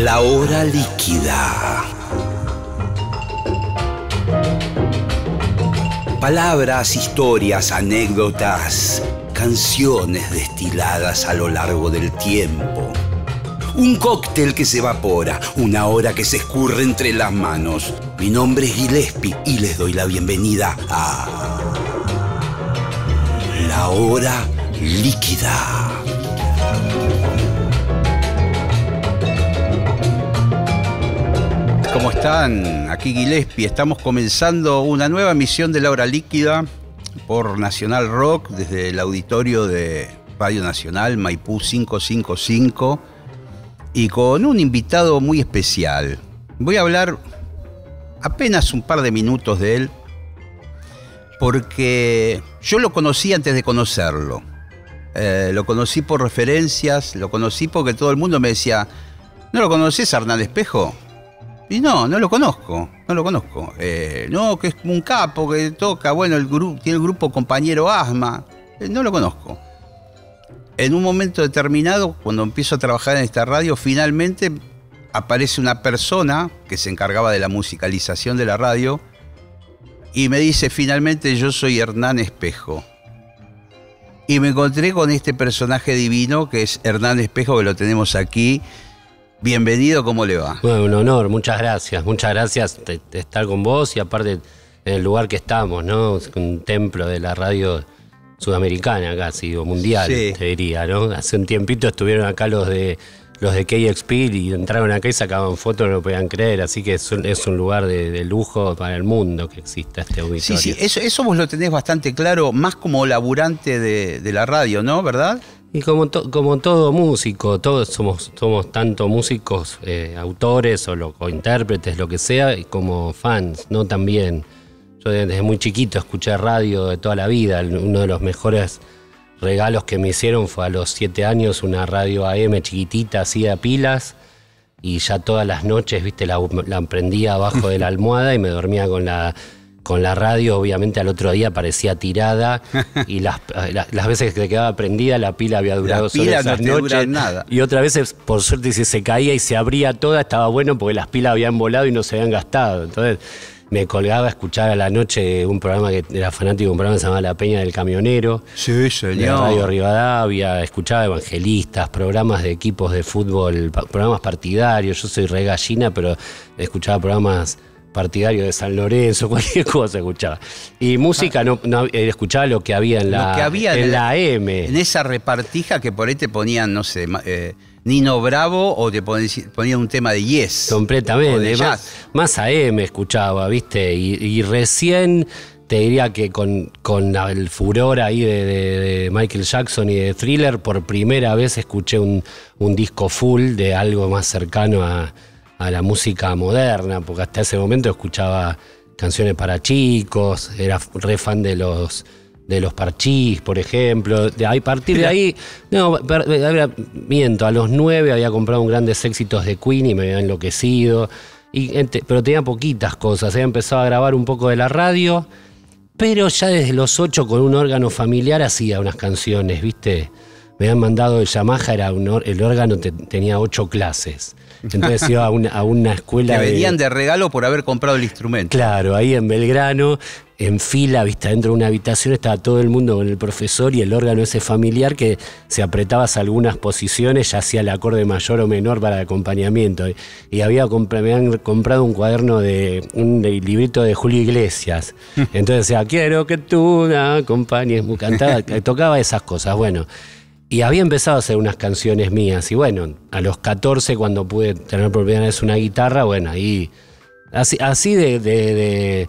La hora líquida. Palabras, historias, anécdotas, canciones destiladas a lo largo del tiempo. Un cóctel que se evapora, una hora que se escurre entre las manos. Mi nombre es Gillespie y les doy la bienvenida a La hora líquida. ¿Cómo están? Aquí Gillespie. Estamos comenzando una nueva emisión de La Hora Líquida por Nacional Rock desde el auditorio de Radio Nacional Maipú 555 y con un invitado muy especial. Voy a hablar apenas un par de minutos de él porque yo lo conocí antes de conocerlo. Lo conocí por referencias, lo conocí porque todo el mundo me decía: ¿no lo conoces a Hernán Espejo? Y no lo conozco. No, que es un capo que toca, bueno, tiene el grupo Compañero Asma. No lo conozco. En un momento determinado, cuando empiezo a trabajar en esta radio, finalmente aparece una persona que se encargaba de la musicalización de la radio y me dice: finalmente yo soy Hernán Espejo. Y me encontré con este personaje divino que es Hernán Espejo, que lo tenemos aquí. Bienvenido, ¿cómo le va? Bueno, un honor, muchas gracias de estar con vos y aparte en el lugar que estamos, ¿no? Es un templo de la radio sudamericana casi, o mundial, sí, te diría, ¿no? Hace un tiempito estuvieron acá los de KXP y entraron acá y sacaban fotos, no lo podían creer, así que es un lugar de lujo para el mundo que exista este auditorio. Sí, eso vos lo tenés bastante claro, más como laburante de la radio, ¿no? ¿Verdad? Y como todo músico, todos somos tanto músicos, autores o intérpretes, lo que sea, y como fans, ¿no? También. Yo desde muy chiquito escuché radio de toda la vida. Uno de los mejores regalos que me hicieron fue a los 7 años una radio AM chiquitita, así de pilas, y ya todas las noches, viste, la prendía abajo de la almohada y me dormía con la radio. Obviamente al otro día parecía tirada y las veces que se quedaba prendida la pila había durado solo esas noches. Nada. Y otras veces, por suerte, si se caía y se abría toda, estaba bueno porque las pilas habían volado y no se habían gastado. Entonces me colgaba a escuchar a la noche un programa que era fanático, un programa que se llamaba La Peña del Camionero. Sí, señor. De Radio Rivadavia, escuchaba evangelistas, programas de equipos de fútbol, programas partidarios. Yo soy re gallina, pero escuchaba programas partidario de San Lorenzo, cualquier cosa escuchaba. Y música no escuchaba lo que había en la AM. En esa repartija que por ahí te ponían, no sé, Nino Bravo, o te ponían un tema de Yes. Completamente. Más AM escuchaba, ¿viste? Y recién te diría que con el furor ahí de Michael Jackson y de Thriller, por primera vez escuché un disco full de algo más cercano a la música moderna, porque hasta ese momento escuchaba canciones para chicos, era re fan de los Parchís, por ejemplo. A partir de ahí, miento, a los 9 había comprado un grandes éxitos de Queen y me había enloquecido, pero tenía poquitas cosas. Había empezado a grabar un poco de la radio, pero ya desde los 8 con un órgano familiar hacía unas canciones, ¿viste? Me habían mandado el Yamaha, el órgano tenía 8 clases. Entonces iba a una escuela. Que venían de regalo por haber comprado el instrumento. Claro, ahí en Belgrano, en fila, viste, dentro de una habitación estaba todo el mundo con el profesor y el órgano ese familiar que si apretabas algunas posiciones ya hacía el acorde mayor o menor para el acompañamiento. Y me habían comprado un cuaderno un librito de Julio Iglesias. Entonces decía: quiero que tú me acompañes. Tocaba esas cosas. Bueno. Y había empezado a hacer unas canciones mías. Y bueno, a los 14, cuando pude tener por primera vez una guitarra, bueno, ahí. Así de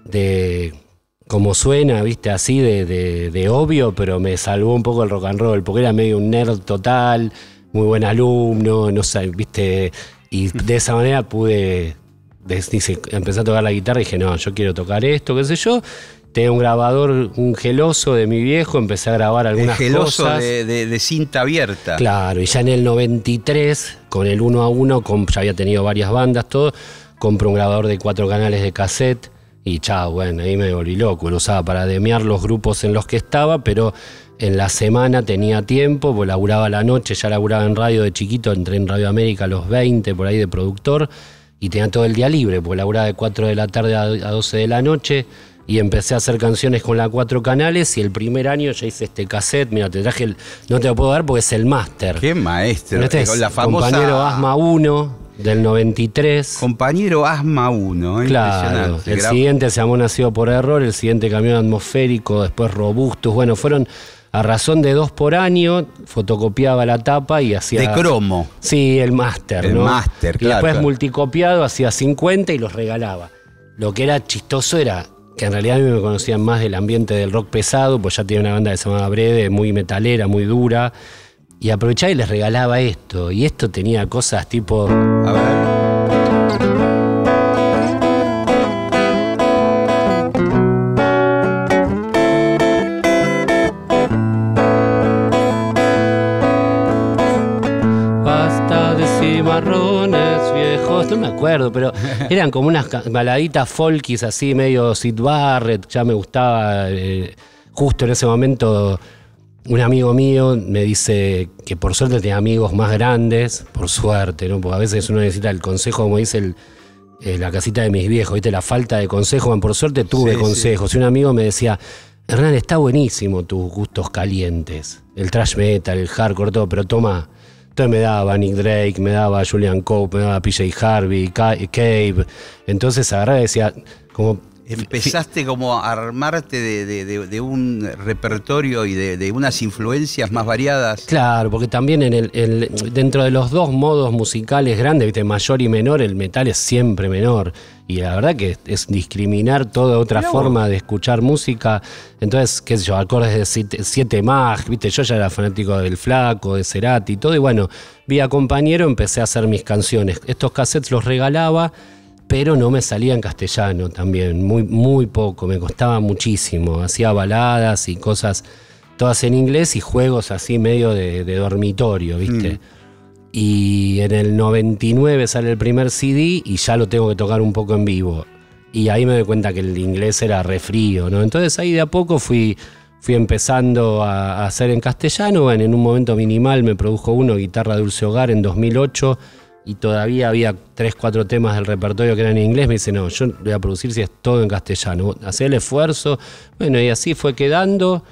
como suena, ¿viste? Así de obvio, pero me salvó un poco el rock and roll, porque era medio un nerd total, muy buen alumno, no sé, ¿viste? Y de esa manera pude. Empecé a tocar la guitarra y dije: no, yo quiero tocar esto, qué sé yo. Tenía un grabador, un geloso de mi viejo, empecé a grabar algunas cosas. De cinta abierta. Claro, y ya en el 93, con el 1 a 1, ya había tenido varias bandas, todo, compro un grabador de 4 canales de cassette, y chao, bueno, ahí me volví loco. Lo usaba para demear los grupos en los que estaba, pero en la semana tenía tiempo, pues laburaba a la noche, ya laburaba en radio de chiquito, entré en Radio América a los 20, por ahí de productor, y tenía todo el día libre, porque laburaba de 4 de la tarde a 12 de la noche, y empecé a hacer canciones con la 4 canales, y el primer año ya hice este cassette, mira, te traje no te lo puedo dar porque es el máster. ¡Qué maestro! Este Con la famosa... Compañero Asma 1, del 93. Compañero Asma 1, claro, el siguiente se llamó Nacido por Error, el siguiente Camión Atmosférico, después Robustus, bueno, fueron a razón de 2 por año, fotocopiaba la tapa y hacía... De cromo. Sí, el máster, El ¿no? máster, y claro. después claro. multicopiado, hacía 50 y los regalaba. Lo que era chistoso era que en realidad a mí me conocían más del ambiente del rock pesado, pues ya tenía una banda que se llamaba Brede, muy metalera, muy dura, y aprovechaba y les regalaba esto, y esto tenía cosas tipo... A ver. Basta de cimarrones viejos, no me acuerdo, pero eran como unas baladitas folkis así, medio Syd Barrett, ya me gustaba. Justo en ese momento un amigo mío me dice que por suerte tenía amigos más grandes, por suerte, ¿no? Porque a veces uno necesita el consejo, como dice la casita de mis viejos, ¿viste? La falta de consejo. Bueno, por suerte tuve consejos. Sí. Y un amigo me decía, Hernán, está buenísimo tus gustos calientes, el thrash metal, el hardcore, todo, pero toma. Entonces me daba Nick Drake, me daba Julian Cope, me daba PJ Harvey, Cave. Entonces agarraba y decía, como... Empezaste como a armarte de un repertorio y de unas influencias más variadas. Claro, porque también dentro de los dos modos musicales grandes, ¿viste? Mayor y menor, el metal es siempre menor. Y la verdad que es discriminar toda otra forma de escuchar música. Entonces, qué sé yo, acordes de 7 Mag, ¿viste? Yo ya era fanático del Flaco, de Cerati y todo. Y bueno, vía compañero empecé a hacer mis canciones. Estos cassettes los regalaba, pero no me salía en castellano también, muy, muy poco, me costaba muchísimo. Hacía baladas y cosas todas en inglés y juegos así medio de dormitorio, ¿viste? Y en el 99 sale el primer CD y ya lo tengo que tocar un poco en vivo. Y ahí me doy cuenta que el inglés era re frío, ¿no? Entonces ahí de a poco fui empezando a hacer en castellano. Bueno, en un momento Minimal me produjo uno, Guitarra Dulce Hogar, en 2008. Y todavía había 3, 4 temas del repertorio que eran en inglés. Me dice, no, yo voy a producir si es todo en castellano. Hacé el esfuerzo. Bueno, y así fue quedando.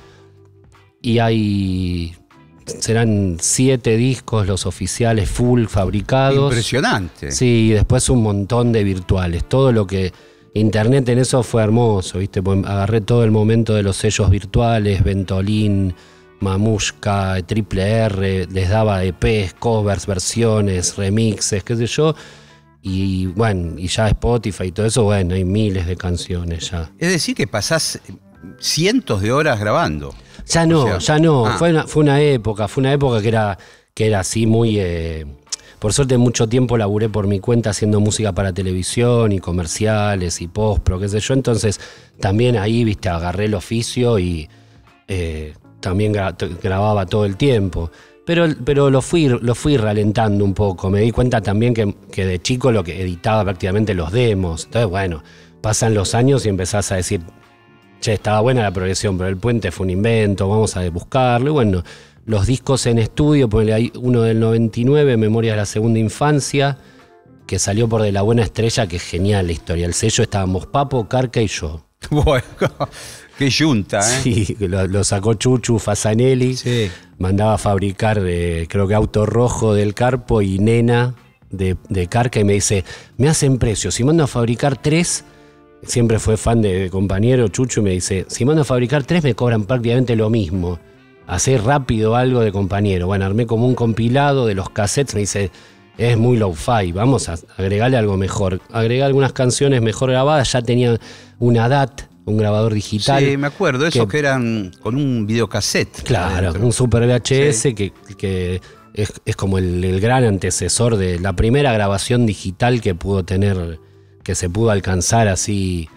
Y serán 7 discos los oficiales full fabricados. Impresionante. Sí, y después un montón de virtuales. Todo lo que... Internet en eso fue hermoso, ¿viste? Pues agarré todo el momento de los sellos virtuales, Ventolin, Mamushka, Triple R, les daba EPs, covers, versiones, remixes, qué sé yo. Y bueno, y ya Spotify y todo eso, bueno, hay miles de canciones ya. Es decir, que pasás cientos de horas grabando. Ya no, ya no. Fue una época que era así muy... por suerte mucho tiempo laburé por mi cuenta haciendo música para televisión y comerciales y postpro, qué sé yo. Entonces también ahí, viste, agarré el oficio y también grababa todo el tiempo. Pero lo fui ralentando un poco. Me di cuenta también que de chico lo que editaba prácticamente los demos. Entonces, bueno, pasan los años y empezás a decir, che, estaba buena la progresión, pero el puente fue un invento, vamos a buscarlo. Y bueno, los discos en estudio, ponele ahí uno del 99, Memorias de la Segunda Infancia, que salió por De la Buena Estrella, que es genial la historia. El sello estábamos Papo, Carca y yo. Bueno, qué yunta, ¿eh? Sí, lo sacó Chuchu Fasanelli. Sí. Mandaba a fabricar, creo que Auto Rojo del Carpo y Nena de Carca, y me dice, me hacen precio, si mando a fabricar 3, siempre fue fan de compañero Chuchu, y me dice, si mando a fabricar 3 me cobran prácticamente lo mismo. Hacé rápido algo de compañero. Bueno, armé como un compilado de los cassettes, me dice, es muy low-fi, vamos a agregarle algo mejor. Agregué algunas canciones mejor grabadas, ya tenía una DAT, un grabador digital. Sí, me acuerdo, esos que eran con un videocassette. Claro, adentro. un Super VHS, sí. que es como el gran antecesor de la primera grabación digital que pudo tener, que se pudo alcanzar así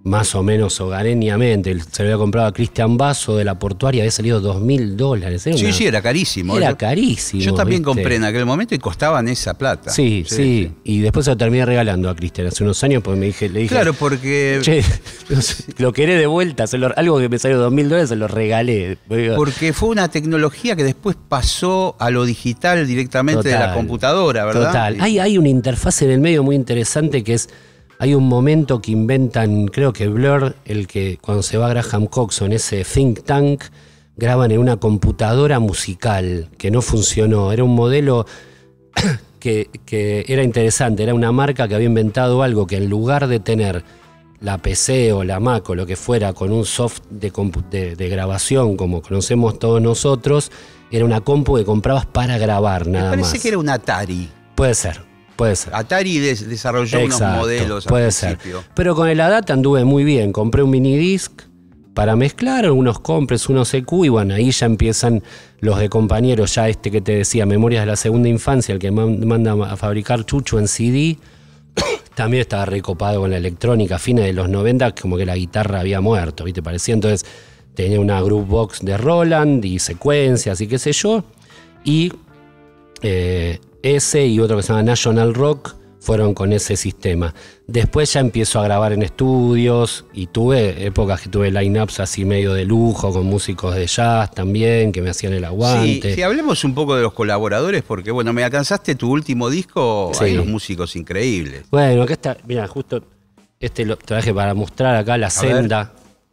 más o menos hogareñamente. Se lo había comprado a Cristian Basso de la Portuaria, había salido $2.000. Sí, era carísimo. Era carísimo. Yo también ¿viste? compré en aquel momento y costaban esa plata. Sí. Y después se lo terminé regalando a Cristian hace unos años porque le dije... Claro, porque... Che, lo queré de vuelta, algo que me salió $2.000 se lo regalé. Porque fue una tecnología que después pasó a lo digital directamente de la computadora, ¿verdad? Total. Hay una interfaz en el medio muy interesante que es... Hay un momento que inventan, creo que Blur, el que cuando se va Graham Coxon, ese think tank, graban en una computadora musical que no funcionó. Era un modelo que era interesante, era una marca que había inventado algo que en lugar de tener la PC o la Mac o lo que fuera con un soft de grabación como conocemos todos nosotros, era una compu que comprabas para grabar nada más. Me parece que era un Atari. Puede ser. Atari desarrolló unos modelos puede al ser. principio. Pero con el ADAT anduve muy bien. Compré un minidisc para mezclar, unos compres, unos EQ, y bueno, ahí ya empiezan los de compañeros, ya que te decía, Memorias de la Segunda Infancia, el que manda a fabricar Chucho en CD. También estaba recopado con la electrónica, fines de los 90, como que la guitarra había muerto, ¿viste? Parecía, entonces tenía una Groovebox de Roland y secuencias y qué sé yo. Y ese y otro que se llama National Rock fueron con ese sistema. Después ya empiezo a grabar en estudios y tuve épocas que tuve line-ups así medio de lujo con músicos de jazz también que me hacían el aguante. Sí, hablemos un poco de los colaboradores porque bueno, me alcanzaste tu último disco, Sí. hay unos músicos increíbles. Bueno, acá está, mira, justo lo traje para mostrar acá la senda.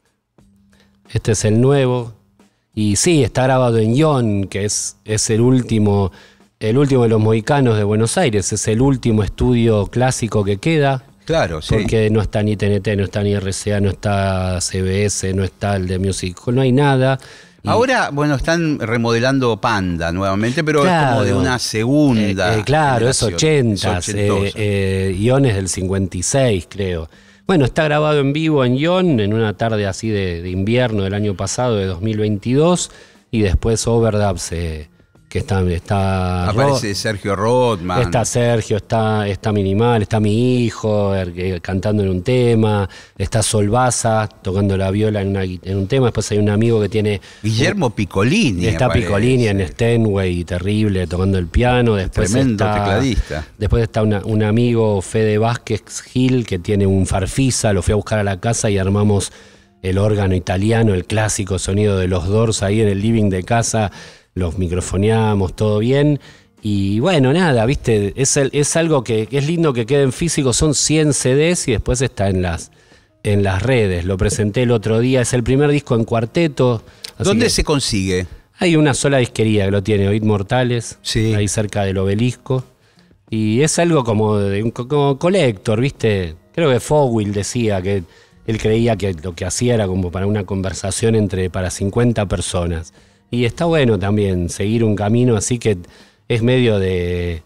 Este es el nuevo. Y sí, está grabado en Ion, que es el último de los mohicanos de Buenos Aires, es el último estudio clásico que queda. Claro, sí. Porque no está ni TNT, no está ni RCA, no está CBS, no está el de Music Hall, no hay nada. Ahora, bueno, están remodelando Panda nuevamente, pero claro, es como de una segunda. Claro, es generación, 80, es ochentosa. Ion es del 56, creo. Bueno, está grabado en vivo en Ion en una tarde así de invierno del año pasado, de 2022, y después Overdubs, que está aparece Sergio Rothman. Está Sergio, está Minimal, está mi hijo cantando en un tema, está Sol Baza tocando la viola en un tema, después hay un amigo que tiene... Gillermo Piccolini. Está aparece. Piccolini en Steinway, terrible, tocando el piano. Después tremendo tecladista. Después está un amigo, Fede Vázquez Gil, que tiene un Farfisa, lo fui a buscar a la casa y armamos el órgano italiano, el clásico sonido de los Doors ahí en el living de casa. Los microfoneamos, todo bien. Y bueno, nada, viste, es algo que es lindo que quede en físico. Son 100 CDs y después está en las redes. Lo presenté el otro día. Es el primer disco en cuarteto. ¿Dónde se consigue? Hay una sola disquería que lo tiene, Oíd Mortales, sí. Ahí cerca del Obelisco. Y es algo como collector, viste. Creo que Fogwill decía que él creía que lo que hacía era como para una conversación para 50 personas. Y está bueno también seguir un camino así que es medio de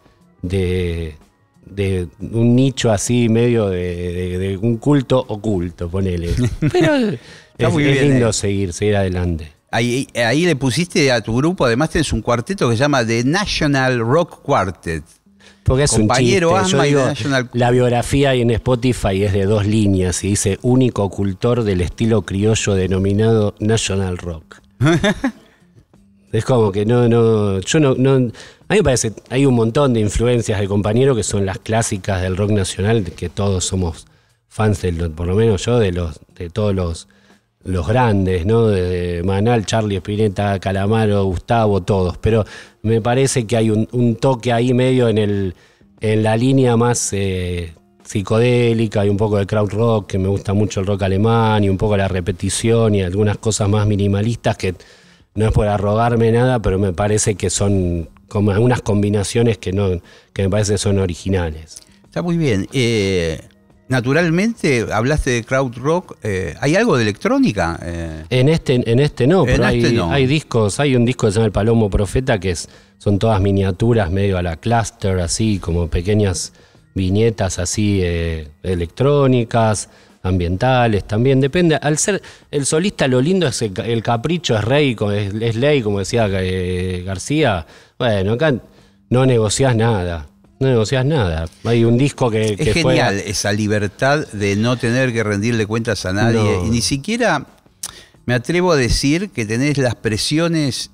un nicho así, medio de un culto oculto, ponele. Pero es muy bien, lindo seguir adelante. Ahí le pusiste a tu grupo, además tenés un cuarteto que se llama The National Rock Quartet. Porque es Compañero un chiste. Asma Yo y digo, National... La biografía ahí en Spotify es de 2 líneas y dice único cultor del estilo criollo denominado National Rock. Es como que no, a mí me parece, hay un montón de influencias de compañeros que son las clásicas del rock nacional, que todos somos fans, por lo menos yo, de todos los grandes, ¿no? De Manal, Charlie, Spinetta, Calamaro, Gustavo, todos. Pero me parece que hay un toque ahí medio en la línea más psicodélica y un poco de crowd rock, que me gusta mucho el rock alemán y un poco la repetición y algunas cosas más minimalistas que... No es por arrogarme nada, pero me parece que son como algunas combinaciones que me parece que son originales. Está muy bien. Naturalmente, hablaste de crowd rock. ¿Hay algo de electrónica? En este no, pero hay discos. Hay un disco que se llama El Palomo Profeta, que son todas miniaturas medio a la Cluster, así como pequeñas viñetas así electrónicas, ambientales también, depende. Al ser el solista, lo lindo es el capricho, es ley, como decía García. Bueno, acá no negociás nada. No negociás nada. Hay un disco que Es fue... genial esa libertad de no tener que rendirle cuentas a nadie. No. Y ni siquiera me atrevo a decir que tenés las presiones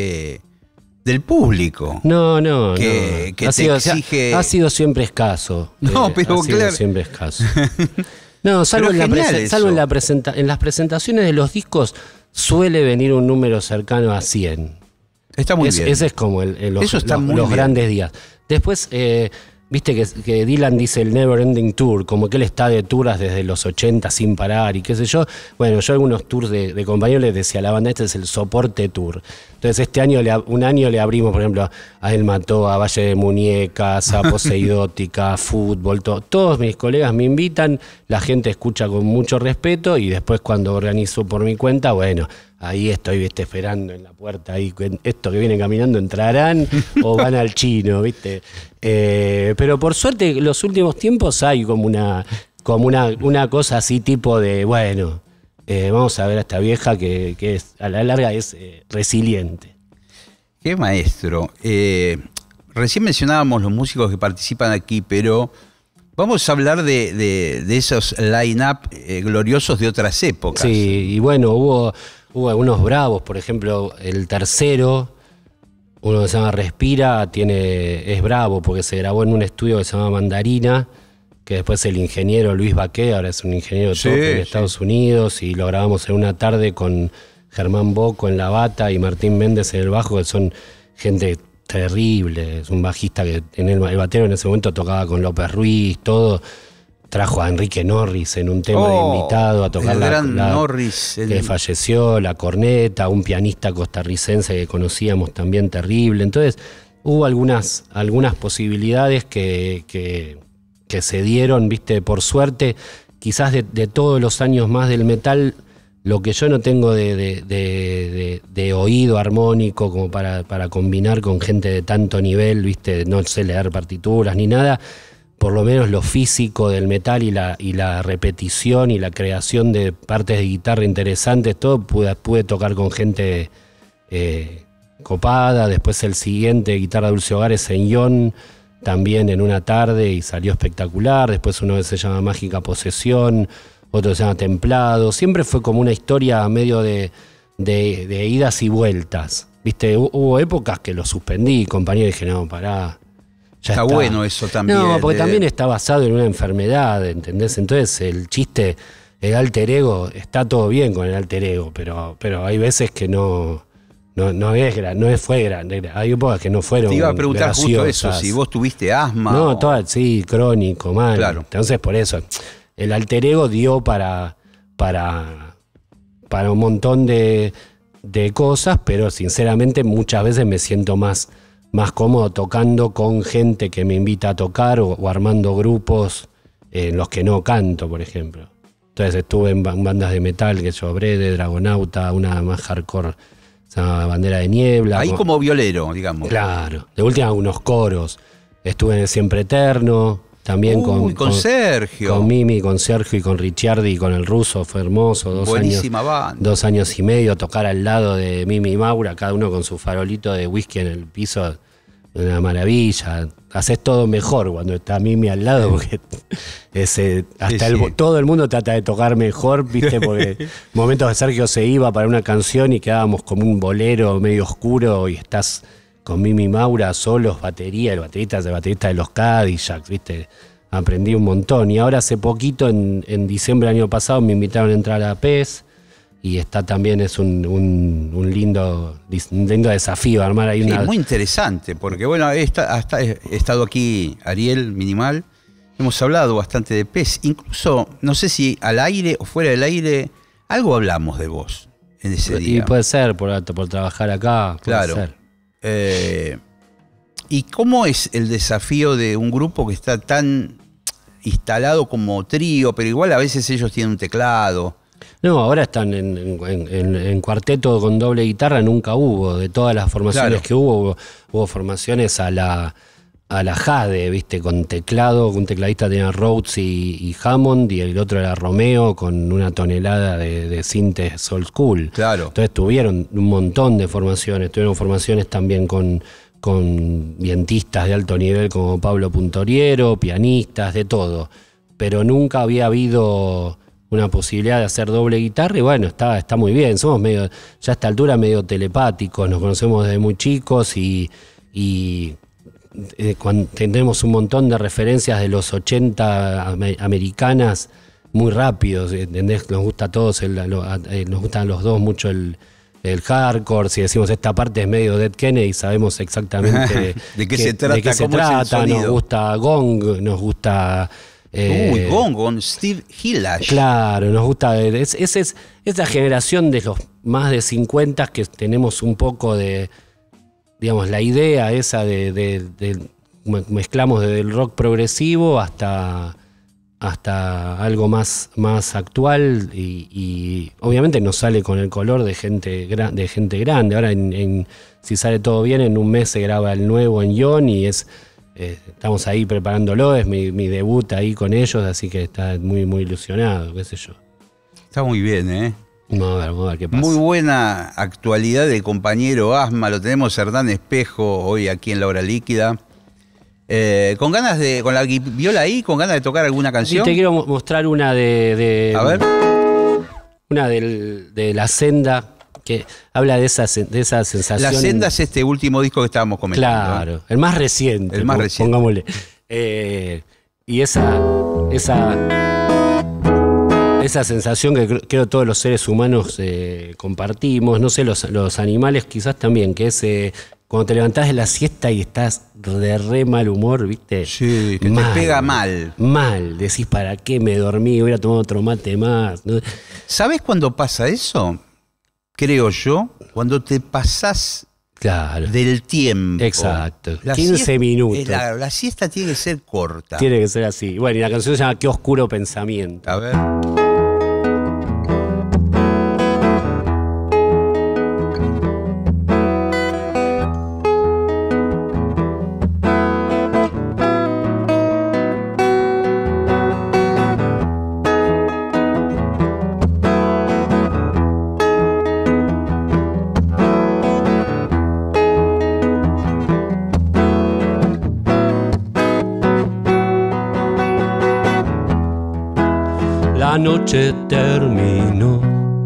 del público. No. Que Ha te sido, exige... ha sido siempre escaso. No, pero ha sido claro. siempre escaso. No, salvo, Pero en, genial salvo en, eso. en las presentaciones de los discos suele venir un número cercano a 100. Está muy bien. Ese es como Eso está muy los bien. grandes días. Después, viste que Dylan dice el Never Ending Tour, como que él está de tours desde los 80 sin parar y qué sé yo. Bueno, yo algunos tours de compañeros les decía a la banda, este es el soporte tour. Entonces este año, un año le abrimos, por ejemplo, a Él Mató, a Valle de Muñecas, a Poseidótica, a Fútbol, todos mis colegas me invitan, la gente escucha con mucho respeto y después cuando organizo por mi cuenta, bueno, ahí estoy, viste, esperando en la puerta, ahí estos que vienen caminando entrarán o van al chino, viste. Pero por suerte, los últimos tiempos hay como una cosa así tipo de, bueno, vamos a ver a esta vieja que es, a la larga es resiliente. Qué maestro. Recién mencionábamos los músicos que participan aquí, pero vamos a hablar de esos line-up gloriosos de otras épocas. Sí, y bueno, hubo algunos bravos, por ejemplo, el tercero, uno que se llama Respira, es bravo porque se grabó en un estudio que se llama Mandarina, que después el ingeniero Luis Baqué, ahora es un ingeniero top en Estados Unidos, y lo grabamos en una tarde con Germán Boco en la bata y Martín Méndez en el bajo, que son gente terrible. Es un bajista que el batero en ese momento tocaba con López Ruiz, todo. Trajo a Enrique Norris en un tema de invitado a tocar el gran Norris, que falleció, la corneta, un pianista costarricense que conocíamos también terrible. Entonces hubo algunas posibilidades que se dieron, viste, por suerte. Quizás de todos los años más del metal, lo que yo no tengo de oído armónico como para combinar con gente de tanto nivel, viste, no sé leer partituras ni nada, por lo menos lo físico del metal y la repetición y la creación de partes de guitarra interesantes, todo pude tocar con gente copada. Después el siguiente, Guitarra Dulce Hogares en Ion, también en una tarde y salió espectacular. Después uno que se llama Mágica Posesión, otro que se llama Templado. Siempre fue como una historia medio de idas y vueltas. Viste, hubo épocas que lo suspendí, compañero, y dije, no, pará. Ya está bueno eso también. No, porque también está basado en una enfermedad, ¿entendés? Entonces el chiste, el alter ego, está todo bien con el alter ego, pero hay veces que no fue grande. Hay épocas que no fueron. Te iba a preguntar graciosas. justo eso, si vos tuviste asma. No, sí, crónico, mal. Claro. Entonces por eso, el alter ego dio para un montón de cosas, pero sinceramente muchas veces me siento más cómodo tocando con gente que me invita a tocar o armando grupos en los que no canto, por ejemplo. Entonces estuve en bandas de metal, que yo, Brede, Dragonauta, una más hardcore, se llama Bandera de Niebla. Ahí como violero, digamos. Claro, de última unos coros. Estuve en el Siempre Eterno, también con Sergio. Con Mimi, con Sergio y con Ricciardi y con el ruso, fue hermoso. Buenísima banda. 2 años y medio, tocar al lado de Mimi y Maura, cada uno con su farolito de whisky en el piso, una maravilla. Haces todo mejor cuando está Mimi al lado, porque todo el mundo trata de tocar mejor, viste, porque momentos que Sergio se iba para una canción y quedábamos como un bolero medio oscuro y estás con Mimi y Maura solos, el baterista de los Cadillacs, viste. Aprendí un montón. Y ahora hace poquito, en diciembre del año pasado, me invitaron a entrar a PES. Y también es un lindo desafío armar ahí una... Sí, muy interesante, porque bueno, he estado aquí Ariel Minimal, hemos hablado bastante de PES, incluso, no sé si al aire o fuera del aire, algo hablamos de vos en ese día. Y puede ser, por trabajar acá, claro. Puede ser. ¿Y cómo es el desafío de un grupo que está tan instalado como trío, pero igual a veces ellos tienen un teclado? No, ahora están en cuarteto con doble guitarra, nunca hubo. De todas las formaciones que hubo formaciones a la Jade, ¿viste? Con teclado, un tecladista tenía Rhodes y Hammond, y el otro era Romeo con una tonelada de sintes old school. Claro. Entonces tuvieron un montón de formaciones. Tuvieron formaciones también con con vientistas de alto nivel como Pablo Puntoriero, pianistas, de todo. Pero nunca había habido una posibilidad de hacer doble guitarra y bueno, está muy bien. Somos medio, ya a esta altura medio telepáticos, nos conocemos desde muy chicos y tenemos un montón de referencias de los 80 americanas muy rápidos, ¿entendés? Nos gusta a todos, nos gustan a los dos mucho el hardcore. Si decimos esta parte es medio Dead Kennedy, sabemos exactamente de qué se trata. Nos gusta Gong, nos gusta... Gong con Steve Hillash. Claro, nos gusta. Es la generación de los más de 50 que tenemos un poco de, digamos, la idea esa de mezclamos desde el rock progresivo hasta algo más actual y obviamente nos sale con el color de gente grande. Ahora si sale todo bien, en un mes se graba el nuevo en Ion y estamos ahí preparándolo, es mi debut ahí con ellos, así que está muy, muy ilusionado, qué sé yo. Está muy bien, ¿eh? Vamos a ver qué pasa. Muy buena actualidad del compañero Asma, lo tenemos Hernán Espejo hoy aquí en La Hora Líquida. Con ganas con la viola ahí, con ganas de tocar alguna canción. Sí, te quiero mostrar una A ver. Una de La Senda, que habla de esa sensación. La Senda es este último disco que estábamos comentando. Claro, el más reciente. El más reciente. Pongámosle. Y esa sensación que creo todos los seres humanos compartimos, no sé, los animales quizás también, que es cuando te levantás de la siesta y estás de re mal humor, ¿viste? Sí, que te pega mal. Mal, decís, ¿para qué me dormí? Hubiera tomado otro mate más, ¿no? ¿Sabés cuándo pasa eso? Creo yo, cuando te pasás del tiempo. Exacto, 15 minutos. La siesta tiene que ser corta. Tiene que ser así. Bueno, y la canción se llama Qué oscuro pensamiento. A ver. La noche terminó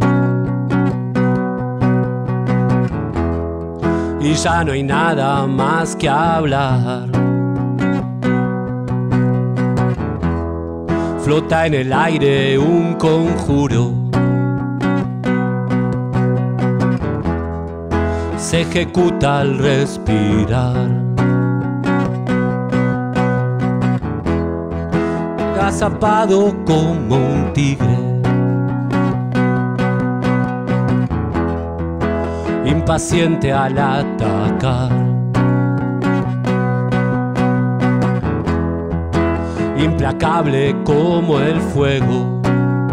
y ya no hay nada más que hablar. Flota en el aire un conjuro, se ejecuta al respirar. Agazapado como un tigre, impaciente al atacar, implacable como el fuego,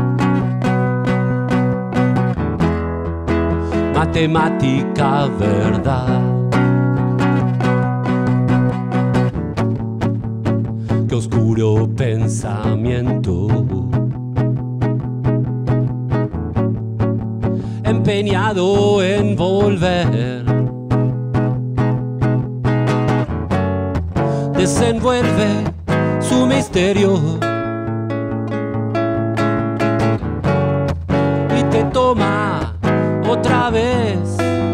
matemática verdad. Qué oscuro pensamiento, empeñado en volver, desenvuelve su misterio y te toma otra vez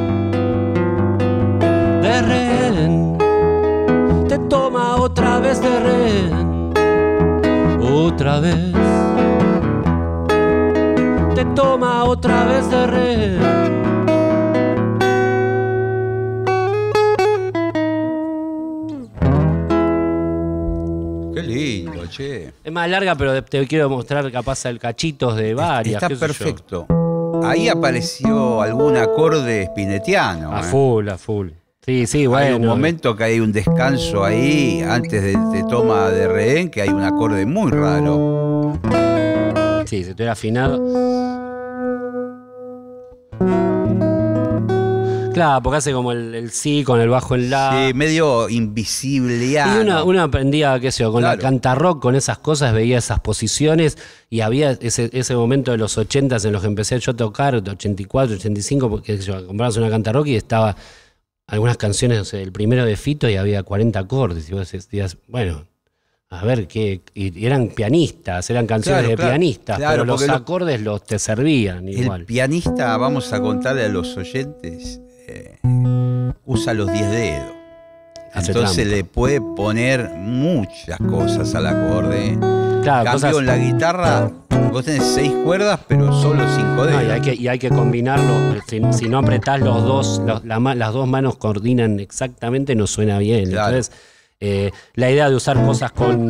de rehén. Te toma otra vez de rehén, otra vez. Te toma otra vez de rehén. Qué lindo, che. Es más larga, pero te quiero mostrar capaz el cachitos de varias. Está perfecto. Ahí apareció algún acorde spinettiano. A full, a full. Sí, bueno. Hay un momento que hay un descanso ahí, antes de toma de rehén, que hay un acorde muy raro. Sí, se estuviera afinado. Claro, porque hace como el sí con el bajo en la. Sí, medio invisible. Y uno aprendía, qué sé yo, con la cantarrock, con esas cosas, veía esas posiciones y había ese momento de los 80s en los que empecé yo a tocar, 84, 85, porque comprabas una cantarrock y estaba algunas canciones, no sé, el primero de Fito y había 40 acordes. Y vos decías, bueno, a ver qué. Y eran pianistas, eran canciones de pianistas, pero los acordes te servían igual. El pianista, vamos a contarle a los oyentes, usa los 10 dedos. Entonces le puede poner muchas cosas al acorde. Claro, cambio en la guitarra, vos tenés 6 cuerdas, pero solo 5 dedos. No, y hay que combinarlo. Si no apretás las dos manos coordinan exactamente, no suena bien. Claro. Entonces, la idea de usar cosas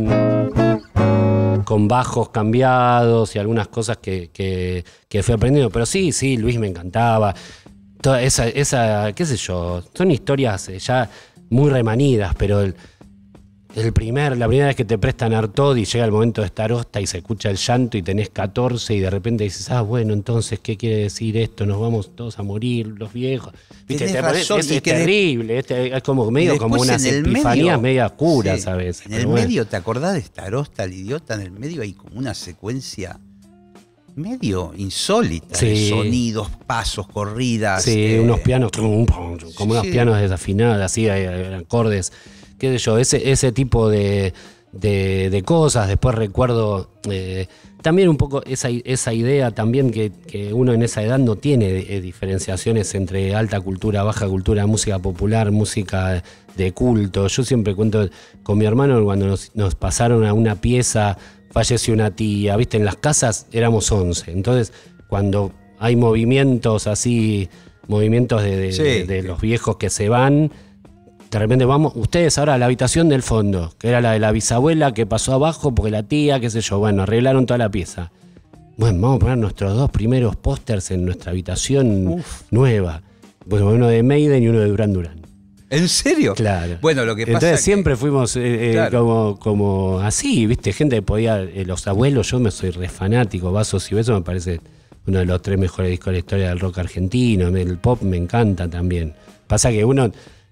con bajos cambiados y algunas cosas que fui aprendiendo. Pero sí, Luis me encantaba. Toda esa, qué sé yo, son historias ya muy remanidas, pero la primera vez que te prestan Artaud y llega el momento de Starosta y se escucha el llanto y tenés 14 y de repente dices, bueno, entonces, ¿qué quiere decir esto? Nos vamos todos a morir, los viejos. ¿Viste? Es terrible, es como medio como unas epifanías medio oscuras, sí, ¿sabes? En el medio, ¿te acordás de Starosta, el idiota? En el medio hay como una secuencia medio insólita, sí, de sonidos, pasos, corridas. Sí, unos pianos, como unos pianos desafinados, así, acordes, qué sé yo, ese tipo de cosas. Después recuerdo también un poco esa idea también que uno en esa edad no tiene diferenciaciones entre alta cultura, baja cultura, música popular, música de culto. Yo siempre cuento con mi hermano cuando nos pasaron a una pieza, falleció una tía, ¿viste? En las casas éramos 11. Entonces, cuando hay movimientos así, de los viejos que se van, de repente vamos, ustedes ahora a la habitación del fondo, que era la de la bisabuela que pasó abajo porque la tía, qué sé yo, bueno, arreglaron toda la pieza. Bueno, vamos a poner nuestros 2 primeros pósters en nuestra habitación nueva. Bueno, uno de Maiden y uno de Duran Duran. ¿En serio? Claro. Bueno, lo que pasa entonces siempre fuimos claro, como así, ¿viste? Gente que podía, los abuelos, yo me soy re fanático, Vasos y Besos me parece uno de los 3 mejores discos de la historia del rock argentino, el pop me encanta también. Pasa que uno,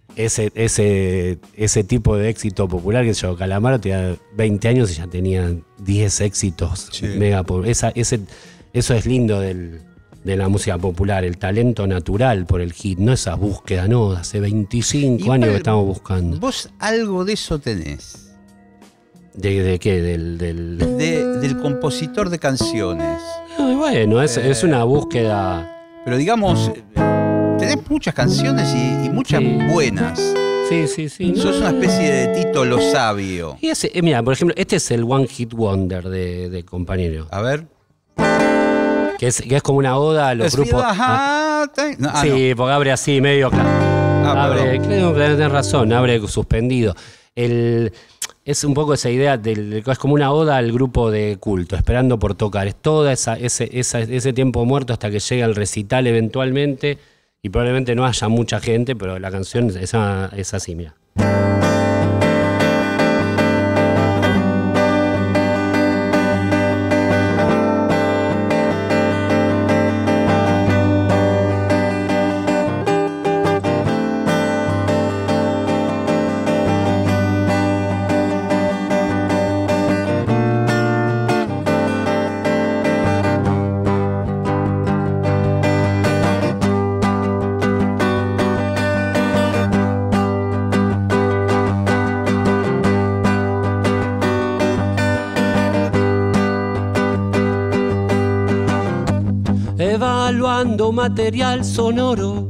ese tipo de éxito popular, que yo, Calamaro tenía 20 años y ya tenía 10 éxitos, sí, mega pop. Eso es lindo de la música popular, el talento natural por el hit, no esa búsqueda, no, hace 25 años que estamos buscando. ¿Vos algo de eso tenés? ¿De qué? Del compositor de canciones. No, bueno, es una búsqueda. Pero digamos, tenés muchas canciones y muchas buenas. Sí. Sos una especie de Tito Lo Sabio. Y mira, por ejemplo, este es el One Hit Wonder de Compañero. A ver. Que es como una oda a los grupos. Sí, porque abre así, medio claro. Abre, creo que tenés razón, abre suspendido. Es un poco esa idea es como una oda al grupo de culto, esperando por tocar. Es todo ese tiempo muerto hasta que llega el recital eventualmente, y probablemente no haya mucha gente, pero la canción es así, mira. Evaluando material sonoro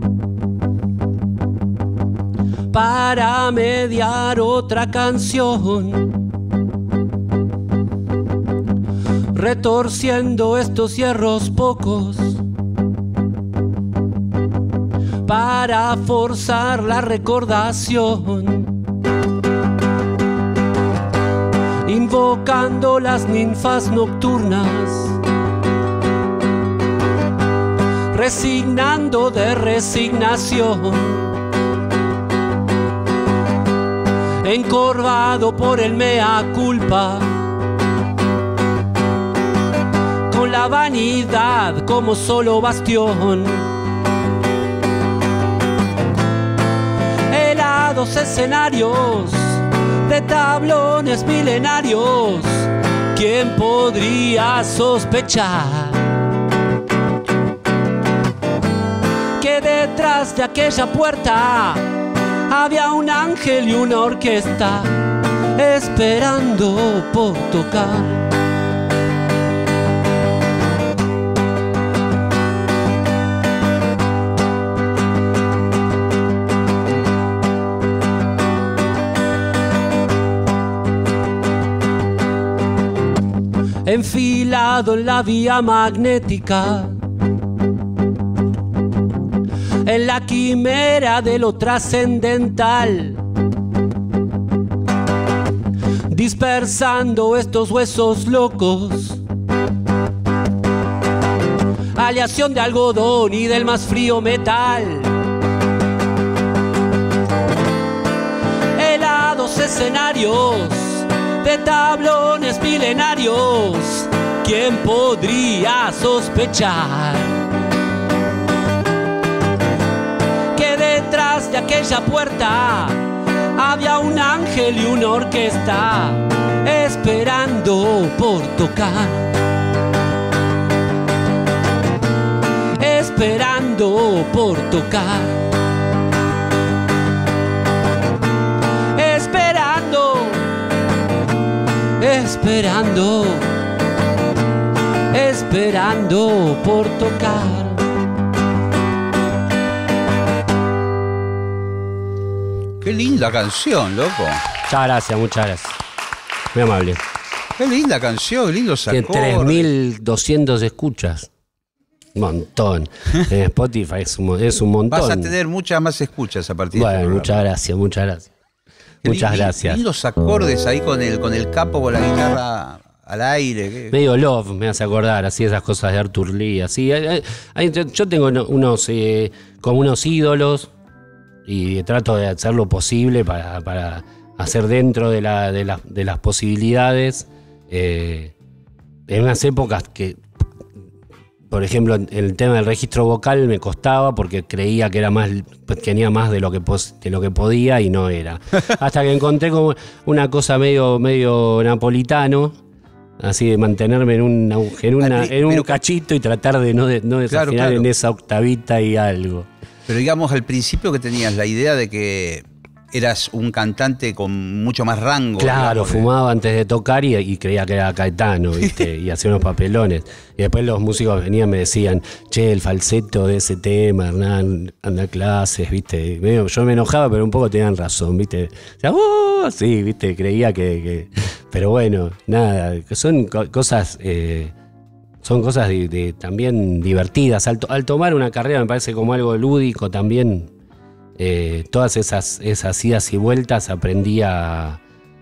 para mediar otra canción, retorciendo estos hierros pocos para forzar la recordación, invocando las ninfas nocturnas, resignando de resignación, encorvado por el mea culpa, con la vanidad como solo bastión, helados escenarios de tablones milenarios. ¿Quién podría sospechar que de detrás de aquella puerta había un ángel y una orquesta esperando por tocar. Enfilado en la vía magnética, en la quimera de lo trascendental, dispersando estos huesos locos, aleación de algodón y del más frío metal, helados escenarios de tablones milenarios. ¿Quién podría sospechar que detrás de aquella puerta había un ángel y una orquesta esperando por tocar? Esperando por tocar. Esperando, esperando por tocar. Qué linda canción, loco. Muchas gracias, muchas gracias. Muy amable. Qué linda canción, qué lindo sacó. Tiene 3.200 escuchas. Un montón. En Spotify es un montón. Vas a tener muchas más escuchas a partir de Bueno, muchas gracias, muchas gracias. Muchas gracias. Lindos acordes ahí con el capo, con la guitarra al aire. Medio Love me hace acordar, así esas cosas de Arthur Lee, así. Yo tengo como unos ídolos y trato de hacer lo posible para hacer dentro de las posibilidades. En unas épocas que, por ejemplo, el tema del registro vocal me costaba porque creía que tenía más de lo que podía y no era. Hasta que encontré como una cosa medio napolitano, así de mantenerme en un cachito y tratar de no desafinar claro. En esa octavita y algo. Pero digamos, al principio que tenías la idea de que eras un cantante con mucho más rango. Claro, fumaba antes de tocar y creía que era Caetano, ¿viste? Y hacía unos papelones. Y después los músicos venían y me decían, che, el falseto de ese tema, Hernán, anda a clases, ¿viste? Yo me enojaba, pero un poco tenían razón, ¿viste? O sea, sí, ¿viste? Creía que... Pero bueno, nada, son cosas... Son cosas también divertidas. Al tomar una carrera me parece como algo lúdico también. Todas esas idas y vueltas aprendí a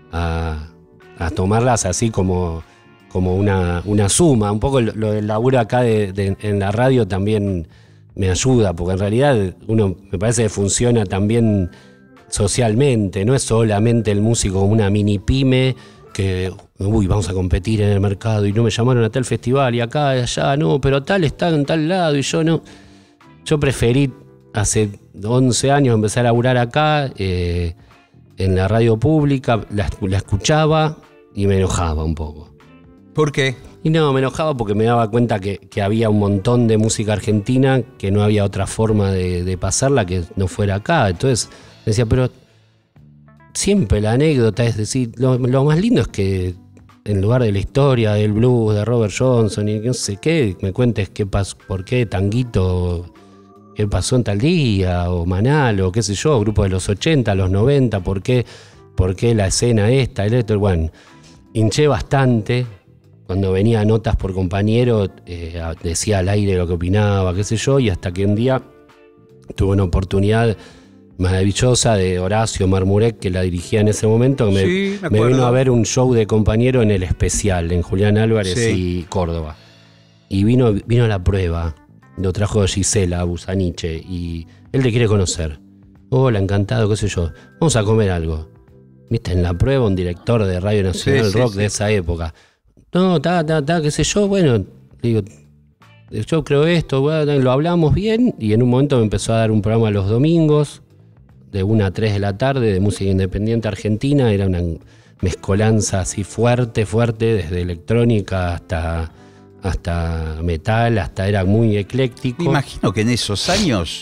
tomarlas así como una suma. Un poco lo del laburo acá en la radio también me ayuda, porque en realidad uno me parece que funciona también socialmente. No es solamente el músico como una mini pyme que, vamos a competir en el mercado y no me llamaron a tal festival y acá y allá, no, pero tal está en tal lado y yo no. Yo preferí hace 11 años empecé a laburar acá, en la radio pública, la escuchaba y me enojaba un poco. ¿Por qué? Y no, me enojaba porque me daba cuenta que había un montón de música argentina, que no había otra forma de pasarla que no fuera acá. Entonces decía, pero siempre la anécdota es decir, lo más lindo es que en lugar de la historia del blues, de Robert Johnson y no sé qué, me cuentes qué pasó, por qué Tanguito... qué pasó en tal día, o Manal, o qué sé yo, grupo de los 80, los 90, por qué la escena esta, el otro. Bueno, hinché bastante. Cuando venía notas por compañero, decía al aire lo que opinaba, qué sé yo, y hasta que un día tuve una oportunidad maravillosa de Horacio Marmurek, que la dirigía en ese momento, que me vino a ver un show de compañero en El Especial, en Julián Álvarez y Córdoba. Y vino a la prueba. Lo trajo Gisela Busaniche y él te quiere conocer. Hola, encantado, qué sé yo. Vamos a comer algo. ¿Viste? En la prueba, un director de Radio Nacional Rock de esa época. No, qué sé yo. Bueno, digo, yo creo esto, bueno, lo hablamos bien y en un momento me empezó a dar un programa los domingos de 1 a 3 de la tarde de música independiente argentina. Era una mezcolanza así fuerte, desde electrónica hasta metal, hasta era muy ecléctico. Me imagino que en esos años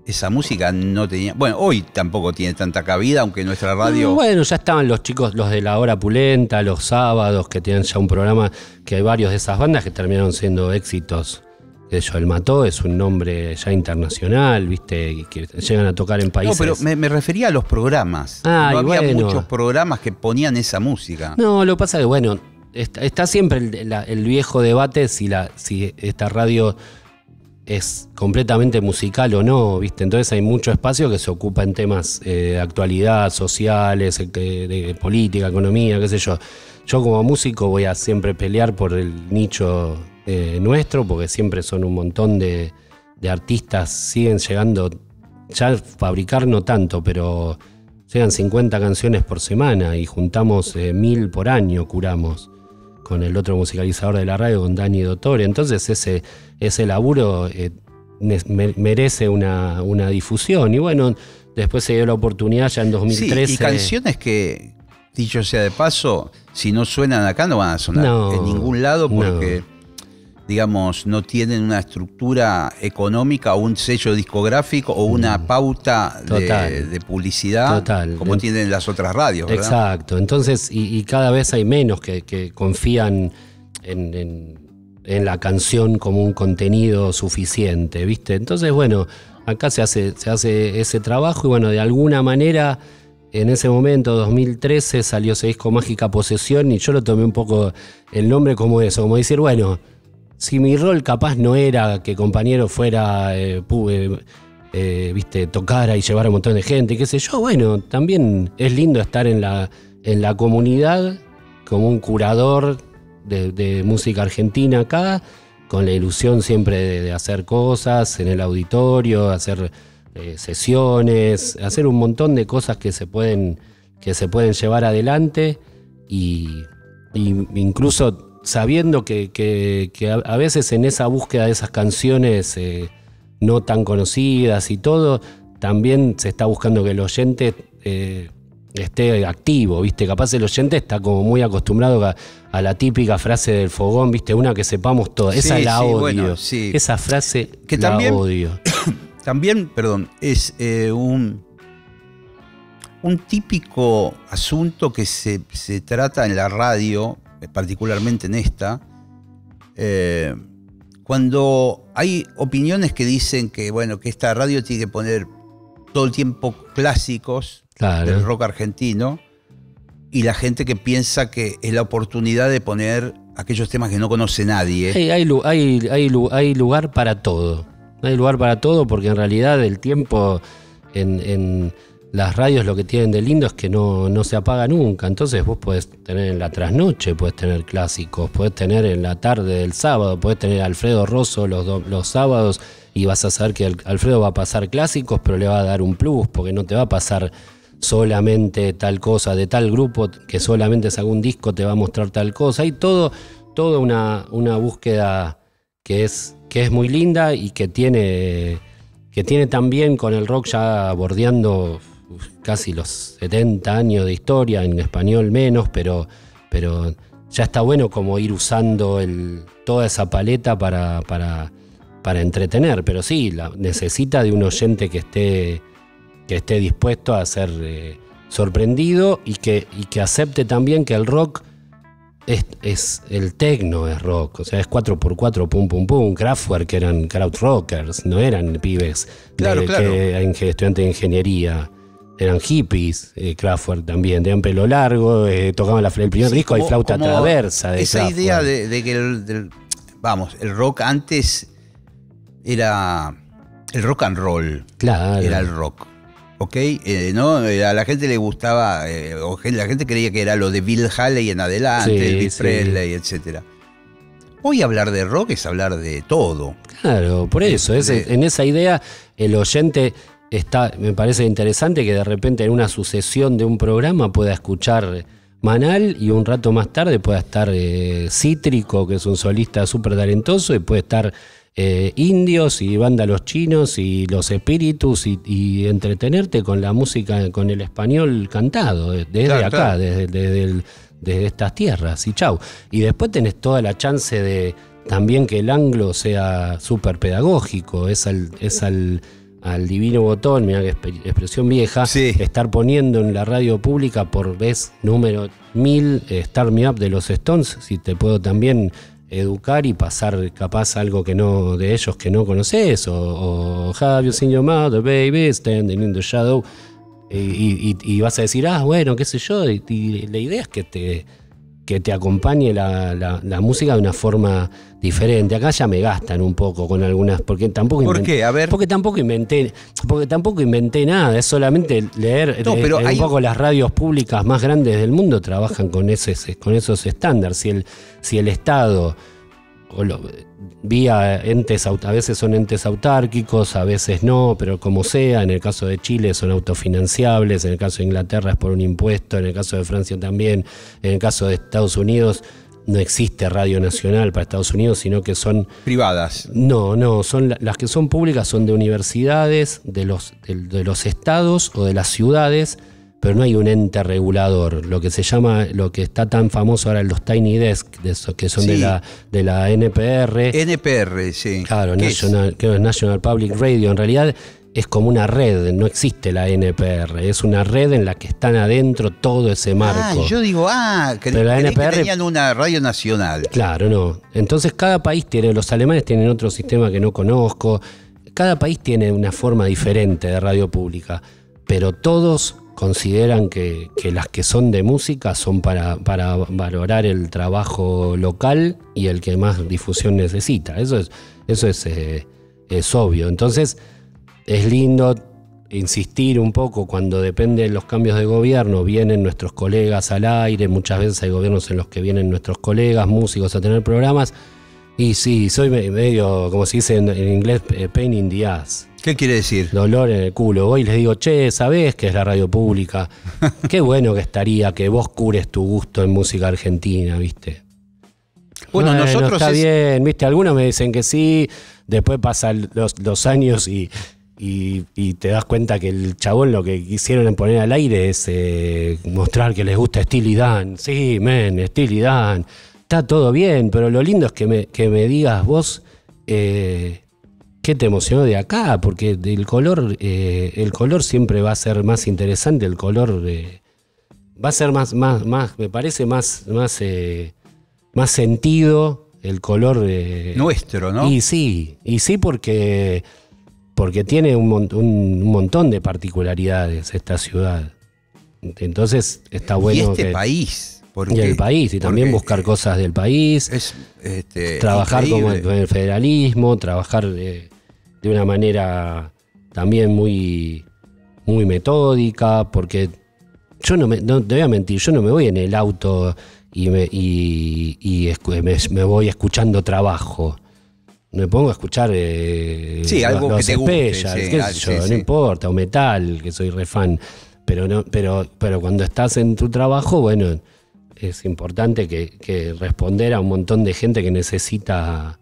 esa música no tenía... Bueno, hoy tampoco tiene tanta cabida, aunque nuestra radio... Bueno, ya estaban los chicos, los de La Hora Pulenta, los sábados, que tienen ya un programa, que hay varios de esas bandas que terminaron siendo éxitos. El Mató es un nombre ya internacional, ¿viste? Que llegan a tocar en países... No, pero me refería a los programas. No había muchos programas que ponían esa música. No, lo que pasa es que, bueno, está siempre el viejo debate si esta radio es completamente musical o no, ¿viste? Entonces hay mucho espacio que se ocupa en temas de actualidad, sociales, de política, economía, qué sé yo. Yo como músico voy a siempre pelear por el nicho nuestro, porque siempre son un montón de artistas, siguen llegando, ya fabricar no tanto, pero llegan 50 canciones por semana y juntamos 1000 por año, curamos, con el otro musicalizador de la radio, con Dani Dottore. Entonces ese laburo merece una difusión. Y bueno, después se dio la oportunidad ya en 2013. Sí, y canciones que, dicho sea de paso, si no suenan acá no van a sonar en ningún lado porque, digamos, no tienen una estructura económica o un sello discográfico o una pauta de publicidad como tienen las otras radios, ¿verdad? Exacto. Entonces, y cada vez hay menos que confían en la canción como un contenido suficiente, ¿viste? Entonces, bueno, acá se hace ese trabajo y bueno, de alguna manera en ese momento, 2013, salió ese disco Mágica Posesión y yo lo tomé un poco el nombre como eso, como decir, bueno, si mi rol capaz no era que Compañero fuera, viste, tocara y llevara un montón de gente, qué sé yo, bueno, también es lindo estar en la comunidad como un curador de música argentina acá, con la ilusión siempre de hacer cosas en el auditorio, hacer sesiones, hacer un montón de cosas que se pueden llevar adelante y incluso sabiendo que a veces en esa búsqueda de esas canciones no tan conocidas y todo, también se está buscando que el oyente esté activo, ¿viste? Capaz el oyente está como muy acostumbrado a la típica frase del fogón, ¿viste? Una que sepamos todas. Esa la odio. Bueno, sí. Esa frase que la también, odio. También, perdón, es un típico asunto que se trata en la radio, particularmente en esta, cuando hay opiniones que dicen que, bueno, que esta radio tiene que poner todo el tiempo clásicos del rock argentino, y la gente que piensa que es la oportunidad de poner aquellos temas que no conoce nadie. Hay lugar para todo. Hay lugar para todo porque en realidad el tiempo en las radios lo que tienen de lindo es que no se apaga nunca. Entonces vos podés tener en la trasnoche, podés tener clásicos, podés tener en la tarde del sábado, podés tener a Alfredo Rosso los sábados y vas a saber que Alfredo va a pasar clásicos, pero le va a dar un plus porque no te va a pasar solamente tal cosa de tal grupo que solamente saca un disco te va a mostrar tal cosa. Hay toda una búsqueda que es muy linda y que tiene también con el rock ya bordeando casi los 70 años de historia, en español menos, pero ya está bueno como ir usando toda esa paleta para entretener, pero sí, necesita de un oyente que esté dispuesto a ser sorprendido y que acepte también que el rock es el techno es rock, o sea, es 4x4, pum, pum, pum. Kraftwerk eran krautrockers, no eran pibes estudiantes de ingeniería, eran hippies. Kraftwerk también, tenían pelo largo, tocaban el primer disco hay flauta traversa. De esa Kraftwerk. idea de que el rock antes era el rock and roll, claro. Era el rock. ¿Ok? ¿No? A la gente le gustaba, la gente creía que era lo de Bill Haley en adelante, Elvis Presley, etc. Hoy hablar de rock es hablar de todo. Claro, por eso, en esa idea el oyente me parece interesante que de repente en una sucesión de un programa pueda escuchar Manal y un rato más tarde pueda estar Cítrico, que es un solista súper talentoso, y puede estar Indios y Banda Los Chinos y Los Espíritus y entretenerte con la música, con el español cantado desde acá, claro. Desde estas tierras y chau. Y después tenés toda la chance de también que el anglo sea súper pedagógico, es al al divino botón, mira qué expresión vieja, Sí. estar poniendo en la radio pública por vez número 1000 Start Me Up de los Stones, si te puedo también educar y pasar capaz algo que no de ellos que no conoces, o Have You Seen Your Mother, Baby, Standing in the Shadow, y vas a decir, bueno, qué sé yo, y la idea es que te acompañe la música de una forma diferente. Acá ya me gastan un poco con algunas, porque tampoco ¿Por qué? A ver. porque tampoco inventé nada, es solamente leer. No, pero un poco las radios públicas más grandes del mundo trabajan con esos estándares. Si el Estado vía entes, a veces son entes autárquicos, a veces no, pero como sea, en el caso de Chile son autofinanciables, en el caso de Inglaterra es por un impuesto, en el caso de Francia también, en el caso de Estados Unidos no existe radio nacional para Estados Unidos, sino que son Privadas. No, son las que son públicas son de universidades, de los estados o de las ciudades, pero no hay un ente regulador. Lo que se llama, lo que está tan famoso ahora, los Tiny Desk, que son Sí. de la NPR. NPR, sí. Claro, ¿Qué es? creo que es National Public Radio. En realidad es como una red, no existe la NPR, es una red en la que están adentro todo ese marco. Yo digo, Pero la creí que NPR tenían una radio nacional. Claro, no. Entonces cada país tiene, los alemanes tienen otro sistema que no conozco, cada país tiene una forma diferente de radio pública, pero todos consideran que las que son de música son para valorar el trabajo local y el que más difusión necesita. Eso es obvio. Entonces es lindo insistir un poco cuando depende de los cambios de gobierno, vienen nuestros colegas al aire, muchas veces hay gobiernos en los que vienen nuestros colegas, músicos a tener programas, y sí, soy medio, como se dice en inglés, pain in the ass. ¿Qué quiere decir? Dolor en el culo. Voy y les digo, che, ¿sabés qué es la radio pública? Qué bueno que estaría que vos cures tu gusto en música argentina, ¿viste? Bueno, nosotros está bien, ¿viste? Algunos me dicen que sí, después pasan los años y te das cuenta que el chabón lo que quisieron poner al aire es mostrar que les gusta Steely Dan. Sí, men, Steely Dan. Está todo bien, pero lo lindo es que me digas vos qué te emocionó de acá, porque el color siempre va a ser más interesante, el color va a ser más me parece más sentido el color nuestro, ¿no? Y sí porque tiene un montón de particularidades esta ciudad. Entonces está bueno y país. Y el país, y también buscar cosas del país, es trabajar increíble. con el federalismo, trabajar de una manera también muy, muy metódica, porque yo no te voy a mentir, yo no me voy en el auto y me voy escuchando trabajo. Me pongo a escuchar algo los que te guste, Specials, sí, qué sé yo, sí. no importa, o metal, que soy re fan. Pero cuando estás en tu trabajo, bueno, es importante que responder a un montón de gente que necesita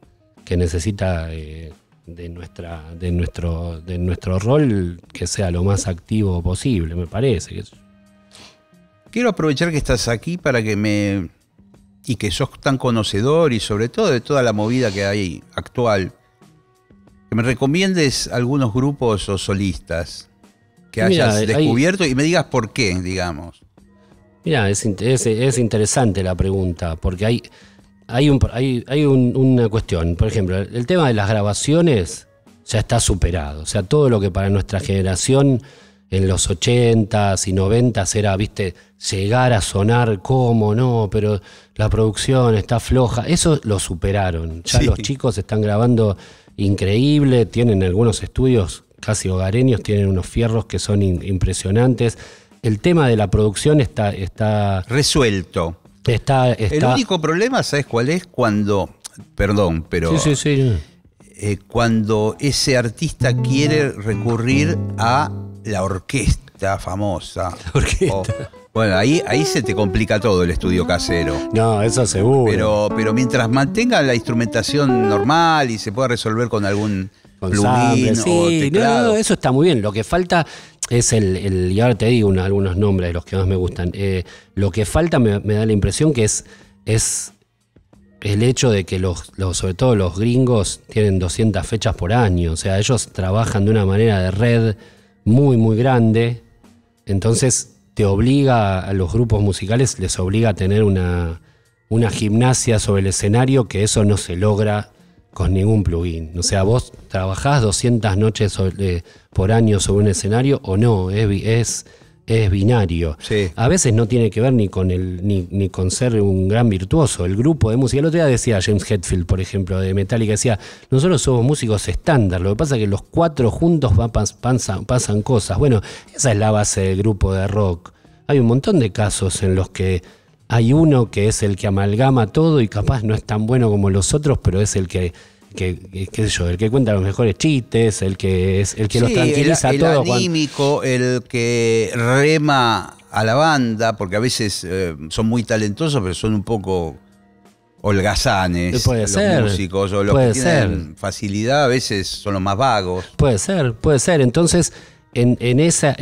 de nuestro rol que sea lo más activo posible, me parece. Quiero aprovechar que estás aquí para y que sos tan conocedor y sobre todo de toda la movida que hay actual, que me recomiendes algunos grupos o solistas que hayas descubierto y me digas por qué, digamos. Mira, es interesante la pregunta, porque hay una cuestión. Por ejemplo, el tema de las grabaciones ya está superado. O sea, todo lo que para nuestra generación en los 80s y 90s era, viste, llegar a sonar como, no, pero la producción está floja. Eso lo superaron. Ya Sí. Los chicos están grabando increíble, tienen algunos estudios casi hogareños, tienen unos fierros que son impresionantes. El tema de la producción está Resuelto. El único problema, ¿sabes cuál es? Perdón, pero Sí. Cuando ese artista quiere recurrir a la orquesta famosa. Bueno, ahí se te complica todo el estudio casero. No, eso seguro. Pero mientras mantenga la instrumentación normal y se pueda resolver con algún plugin o teclado. No, eso está muy bien. Lo que falta es y ahora te digo algunos nombres de los que más me gustan. Lo que falta me da la impresión que es el hecho de que sobre todo los gringos tienen 200 fechas por año. O sea, ellos trabajan de una manera de red muy, muy grande. Entonces te obliga a los grupos musicales, les obliga a tener una gimnasia sobre el escenario, que eso no se logra con ningún plugin. O sea, vos trabajás 200 noches por año sobre un escenario o no, es binario. Sí. A veces no tiene que ver ni con ser un gran virtuoso. El grupo de música, el otro día decía James Hetfield, por ejemplo, de Metallica, decía, nosotros somos músicos estándar, lo que pasa es que los 4 juntos pasan cosas. Bueno, esa es la base del grupo de rock. Hay un montón de casos en los que hay uno que es el que amalgama todo y capaz no es tan bueno como los otros, pero es el que qué sé yo, el que cuenta los mejores chistes, el que los tranquiliza a todos. El anímico, el que rema a la banda, porque a veces son muy talentosos, pero son un poco holgazanes los músicos, o los que tienen facilidad, a veces son los más vagos. Puede ser. Entonces, en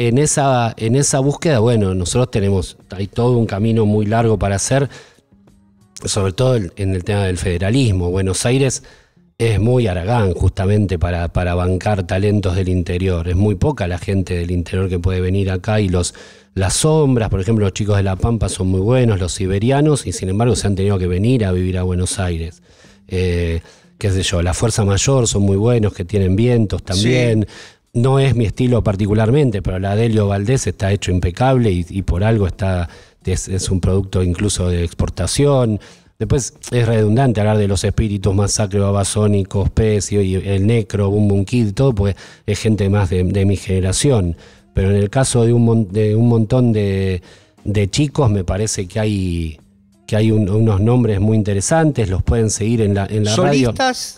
esa búsqueda, bueno, nosotros hay todo un camino muy largo para hacer, sobre todo en el tema del federalismo. Buenos Aires es muy Aragán justamente para bancar talentos del interior. Es muy poca la gente del interior que puede venir acá, y las sombras, por ejemplo, los chicos de La Pampa son muy buenos, los siberianos, y sin embargo se han tenido que venir a vivir a Buenos Aires. Qué sé yo, la Fuerza Mayor son muy buenos, que tienen vientos también. Sí. No es mi estilo particularmente, pero la de Helio Valdés está hecho impecable y por algo es un producto incluso de exportación. Después es redundante hablar de Los Espíritus, Masacre, Babasónicos, Pez y el Necro, Boom Boom Kid, todo, pues es gente más de mi generación. Pero en el caso de un montón de chicos, me parece que hay unos nombres muy interesantes, los pueden seguir en la radio. ¿Solistas?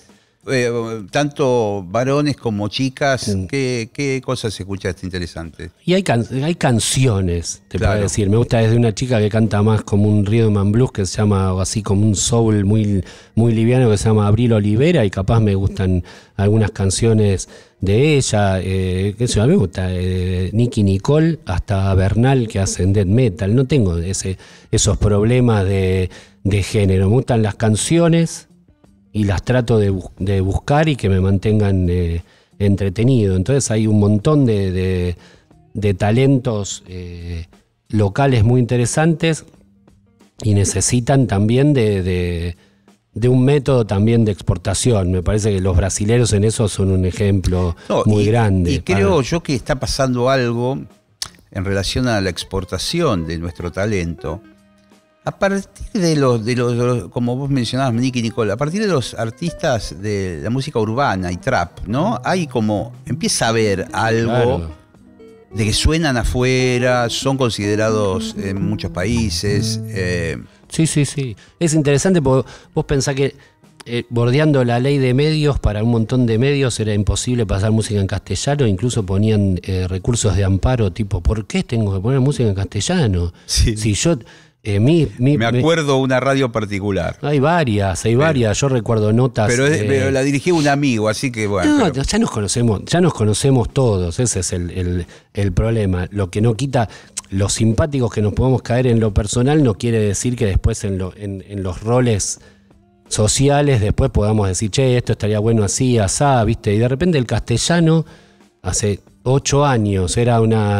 Tanto varones como chicas, ¿qué cosas escuchaste interesantes? Y hay canciones, claro. Puedo decir. Me gusta desde una chica que canta más como un rhythm and blues, que se llama, o así como un soul muy, muy liviano, que se llama Abril Olivera, y capaz me gustan algunas canciones de ella. A mí me gusta Nicky Nicole, hasta Bernal, que hacen death metal. No tengo esos problemas de género. Me gustan las canciones y las trato de buscar y que me mantengan entretenido. Entonces hay un montón de talentos locales muy interesantes, y necesitan también de un método también de exportación. Me parece que los brasileros en eso son un ejemplo muy grande. Y creo yo que está pasando algo en relación a la exportación de nuestro talento. A partir de los, como vos mencionabas, Nicky Nicole, a partir de los artistas de la música urbana y trap, ¿no? Empieza a haber algo, claro, de que suenan afuera, son considerados en muchos países. Sí. Es interesante porque vos pensás que bordeando la ley de medios, para un montón de medios era imposible pasar música en castellano, incluso ponían recursos de amparo, tipo, ¿por qué tengo que poner música en castellano? Sí. Si yo... me acuerdo una radio particular. Hay varias. Yo recuerdo notas. Pero la dirigía un amigo, así que bueno. No, ya nos conocemos todos. Ese es el problema. Lo que no quita, los simpáticos que nos podemos caer en lo personal, no quiere decir que después en los roles sociales después podamos decir, che, esto estaría bueno así, asá, ¿viste? Y de repente el castellano, hace 8 años, era una...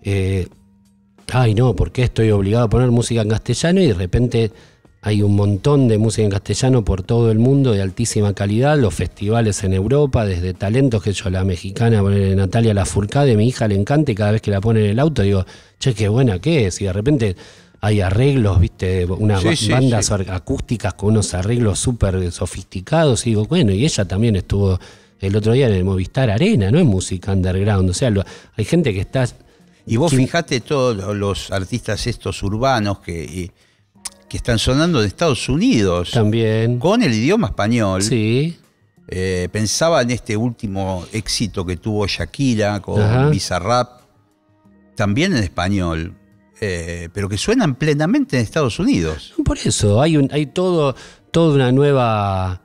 ay no, ¿por qué estoy obligado a poner música en castellano? Y de repente hay un montón de música en castellano por todo el mundo de altísima calidad, los festivales en Europa, desde talentos que la mexicana, Natalia Lafourcade, mi hija le encanta, y cada vez que la pone en el auto digo, che, qué buena que es. Y de repente hay arreglos, viste, unas bandas acústicas con unos arreglos súper sofisticados, y digo, bueno, y ella también estuvo el otro día en el Movistar Arena, no es música underground, o sea, hay gente que está... Y vos fijate todos los artistas estos urbanos que están sonando de Estados Unidos. También. Con el idioma español. Sí. Pensaba en este último éxito que tuvo Shakira con Bizarrap, también en español, pero que suenan plenamente en Estados Unidos. Por eso, hay toda una nueva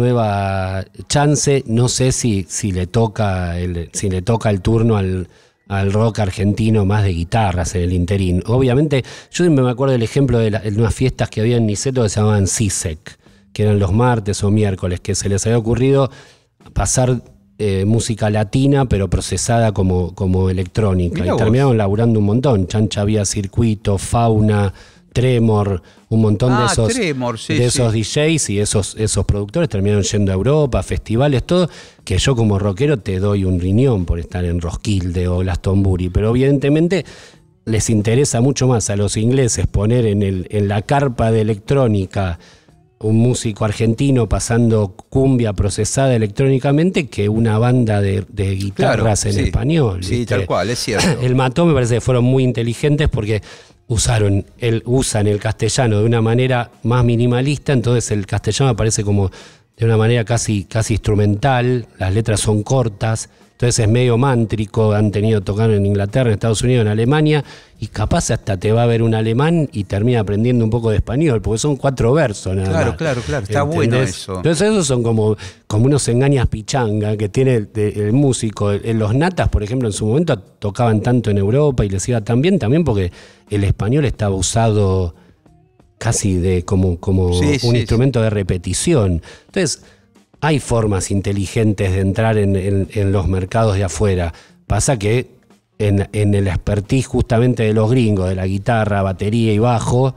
chance. No sé si le toca el turno al rock argentino más de guitarras en el interín. Obviamente, yo siempre me acuerdo del ejemplo de unas fiestas que había en Niceto que se llamaban CISEC, que eran los martes o miércoles, que se les había ocurrido pasar música latina, pero procesada como electrónica. Mirá y terminaron laburando un montón. Chancha Vía Circuito, Fauna, Tremor, un montón de esos, Tremor, sí, de esos DJs y esos productores terminaron yendo a Europa, festivales, todo, que yo como rockero te doy un riñón por estar en Roskilde o Glastonbury, pero evidentemente les interesa mucho más a los ingleses poner en la carpa de electrónica un músico argentino pasando cumbia procesada electrónicamente que una banda de guitarras en español. Sí, tal cual, es cierto. El Mató me parece que fueron muy inteligentes porque usan el castellano de una manera más minimalista, entonces el castellano aparece como de una manera casi instrumental, las letras son cortas, entonces es medio mántrico, han tenido tocando en Inglaterra, en Estados Unidos, en Alemania, y capaz hasta te va a ver un alemán y termina aprendiendo un poco de español, porque son 4 versos nada más. Claro, está bueno eso. Entonces esos son como unos engañas pichanga que tiene el músico. Los Natas, por ejemplo, en su momento tocaban tanto en Europa y les iba tan bien, también porque el español estaba usado casi como un instrumento de repetición. Entonces, hay formas inteligentes de entrar en los mercados de afuera. Pasa que en el expertise justamente de los gringos, de la guitarra, batería y bajo,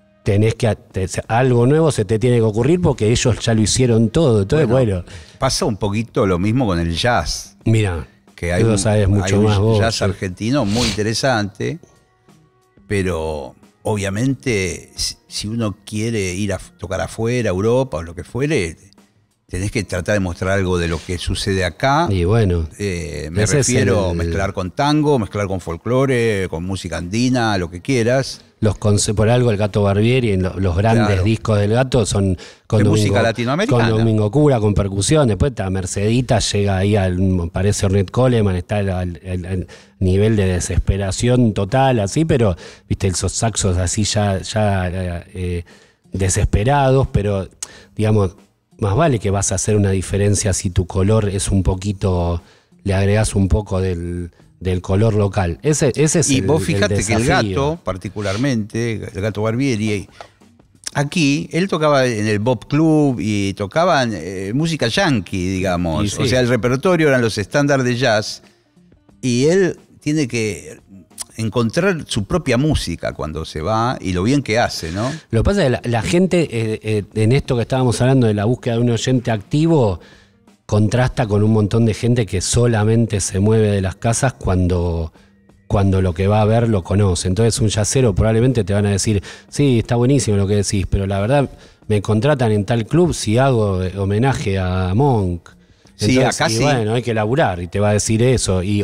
algo nuevo se te tiene que ocurrir porque ellos ya lo hicieron todo. Entonces, bueno. Pasa un poquito lo mismo con el jazz. Mira, que hay un jazz argentino muy interesante, pero obviamente si uno quiere ir a tocar afuera, Europa o lo que fuere, tenés que tratar de mostrar algo de lo que sucede acá. Y bueno, me refiero a mezclar con tango, mezclar con folclore, con música andina, lo que quieras. Por algo el Gato Barbieri, los grandes discos del Gato son con música latinoamericana. Con Domingo Cura, con percusión. Después está Mercedita, llega ahí parece Ornette Coleman, está al nivel de desesperación total, así, pero viste esos saxos así ya desesperados, pero digamos, más vale que vas a hacer una diferencia si tu color es un poquito, le agregás un poco del color local. Ese es y vos fíjate que el Gato, particularmente, el Gato Barbieri, aquí él tocaba en el Bob Club y tocaban música yankee, digamos. Sí. O sea, el repertorio eran los estándares de jazz y él tiene que encontrar su propia música cuando se va y lo bien que hace, ¿no? Lo que pasa es que la gente, en esto que estábamos hablando de la búsqueda de un oyente activo, contrasta con un montón de gente que solamente se mueve de las casas cuando lo que va a ver lo conoce. Entonces un jazzero probablemente te van a decir, sí, está buenísimo lo que decís, pero la verdad me contratan en tal club si hago homenaje a Monk. Entonces, sí, acá sí. Bueno, hay que laburar y te va a decir eso. El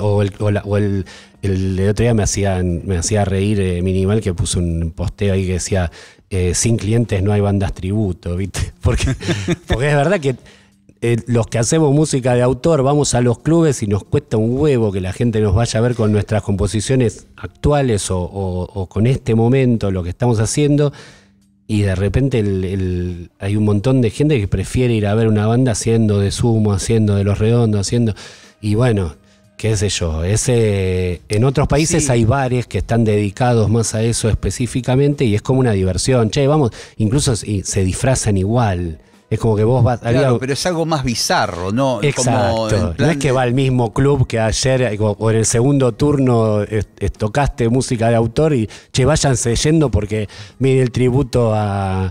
otro día me hacía reír Minimal, que puso un posteo ahí que decía, sin clientes no hay bandas tributo, ¿viste? Porque es verdad que los que hacemos música de autor vamos a los clubes y nos cuesta un huevo que la gente nos vaya a ver con nuestras composiciones actuales o con este momento, lo que estamos haciendo, y de repente hay un montón de gente que prefiere ir a ver una banda haciendo de Sumo, haciendo de Los Redondos, y bueno, qué sé yo, en otros países hay bares que están dedicados más a eso específicamente y es como una diversión. Che, vamos, incluso se disfrazan igual. Es como que vos vas... Claro, pero es algo más bizarro, ¿no? Exacto. Como no es que va al mismo club que ayer o en el segundo turno tocaste música de autor y, che, váyanse yendo porque miren el tributo a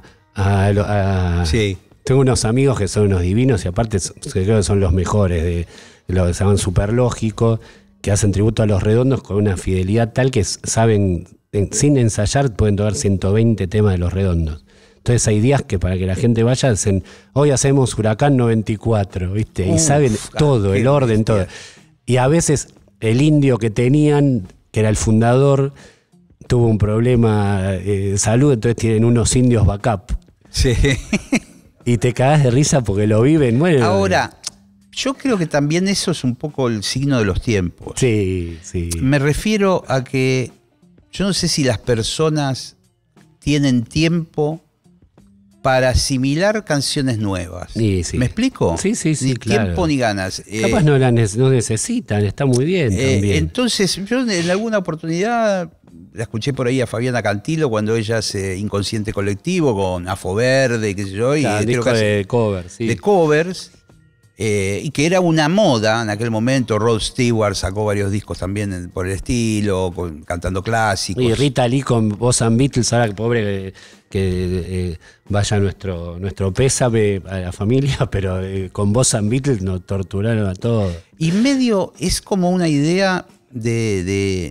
sí. Tengo unos amigos que son unos divinos y aparte creo que son los mejores, de lo que se llaman Superlógico, que hacen tributo a Los Redondos con una fidelidad tal que saben, sin ensayar, pueden tocar 120 temas de Los Redondos. Entonces hay días que para que la gente vaya dicen, hoy hacemos Huracán 94, ¿viste? Y saben todo, el orden, todo. Y a veces el indio que tenían, que era el fundador, tuvo un problema de salud, entonces tienen unos indios backup. Sí. Y te cagás de risa porque lo viven. Bueno, ahora, yo creo que también eso es un poco el signo de los tiempos. Sí, sí. Me refiero a que yo no sé si las personas tienen tiempo para asimilar canciones nuevas. Sí, sí. ¿Me explico? Sí, Ni claro. tiempo ni ganas. Capaz no necesitan, está muy bien también. Entonces, yo en alguna oportunidad la escuché por ahí a Fabiana Cantilo cuando ella hace Inconsciente Colectivo con Afo Verde, qué sé yo. Claro, y disco de covers, sí. De covers. Y que era una moda en aquel momento. Rod Stewart sacó varios discos también por el estilo, cantando clásicos. Y Rita Lee con Boss and Beatles, ahora que pobre que vaya nuestro pésame a la familia, pero con Boss and Beatles nos torturaron a todos. Y medio es como una idea de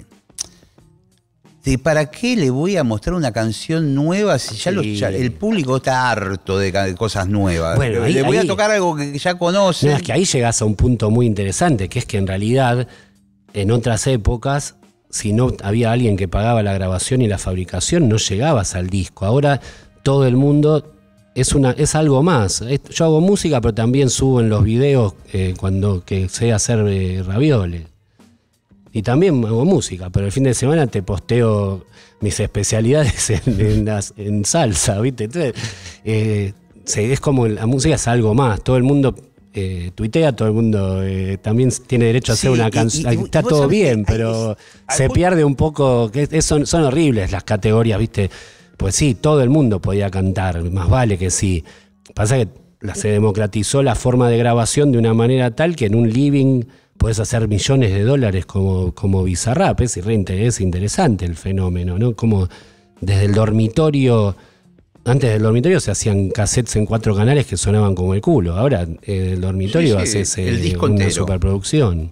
para qué le voy a mostrar una canción nueva si ya el público está harto de cosas nuevas. Bueno, le voy a tocar algo que ya conoce. No, es que ahí llegas a un punto muy interesante, que es que en realidad en otras épocas, si no había alguien que pagaba la grabación y la fabricación, no llegabas al disco. Ahora todo el mundo es algo más. Yo hago música, pero también subo en los videos cuando que sé hacer ravioles. Y también hago música, pero el fin de semana te posteo mis especialidades en salsa, ¿viste? Entonces, es como la música es algo más. Todo el mundo tuitea, todo el mundo también tiene derecho a hacer una canción. Está todo bien, pero se pierde un poco. Son horribles las categorías, ¿viste? Pues sí, todo el mundo podía cantar, más vale que sí. Pasa que se democratizó la forma de grabación de una manera tal que en un living podés hacer millones de dólares como Bizarrap. Es interesante el fenómeno, ¿no? Como desde el dormitorio, antes del dormitorio se hacían cassettes en 4 canales que sonaban como el culo. Ahora el dormitorio haces el disco una entero. superproducción.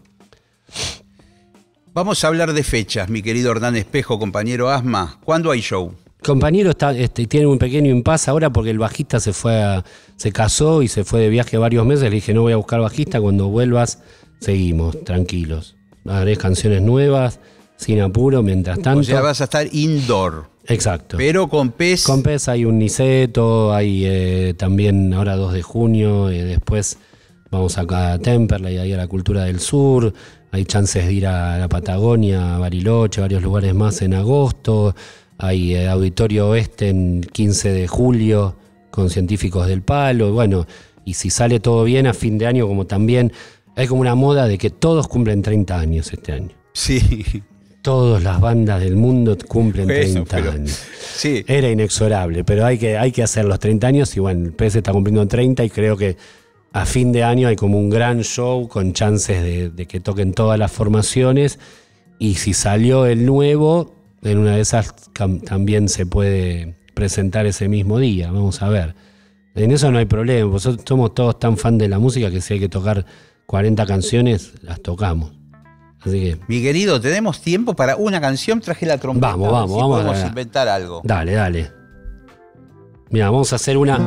Vamos a hablar de fechas, mi querido Hernán Espejo, compañero Asma. ¿Cuándo hay show? Compañero tiene un pequeño impasse ahora porque el bajista se casó y se fue de viaje varios meses. Le dije, no voy a buscar bajista, cuando vuelvas seguimos, tranquilos. Haré canciones nuevas, sin apuro, mientras tanto. O sea, vas a estar indoor. Exacto. Pero con PES. Con PES hay un Niceto, hay también ahora 2 de junio, después vamos acá a Temperley, ahí a la Cultura del Sur, hay chances de ir a la Patagonia, a Bariloche, varios lugares más en agosto, hay Auditorio Oeste en 15 de julio con Científicos del Palo, bueno, y si sale todo bien a fin de año, como también hay como una moda de que todos cumplen 30 años este año. Sí. Todas las bandas del mundo cumplen 30 años. Sí. Era inexorable, pero hay que hacer los 30 años y bueno, el PS está cumpliendo 30 y creo que a fin de año hay como un gran show con chances de que toquen todas las formaciones y si salió el nuevo, en una de esas también se puede presentar ese mismo día, vamos a ver. En eso no hay problema, nosotros somos todos tan fan de la música que si hay que tocar 40 canciones, las tocamos. Así que, mi querido, ¿tenemos tiempo para una canción? Traje la trompeta. Vamos. Podemos inventar algo. Dale. Mira, vamos a hacer una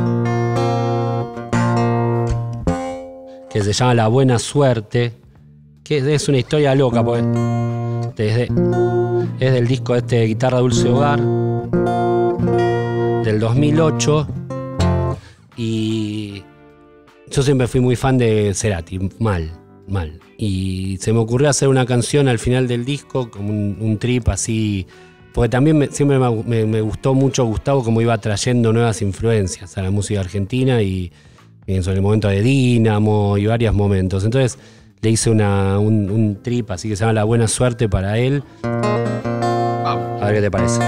que se llama La Buena Suerte, que es una historia loca, porque es del disco de Guitarra Dulce Hogar, del 2008, y yo siempre fui muy fan de Cerati, mal. Y se me ocurrió hacer una canción al final del disco, como un trip así, porque también siempre me gustó mucho Gustavo como iba trayendo nuevas influencias a la música argentina y sobre el momento de Dínamo y varios momentos. Entonces le hice un trip así que se llama La Buena Suerte para él. A ver qué te parece.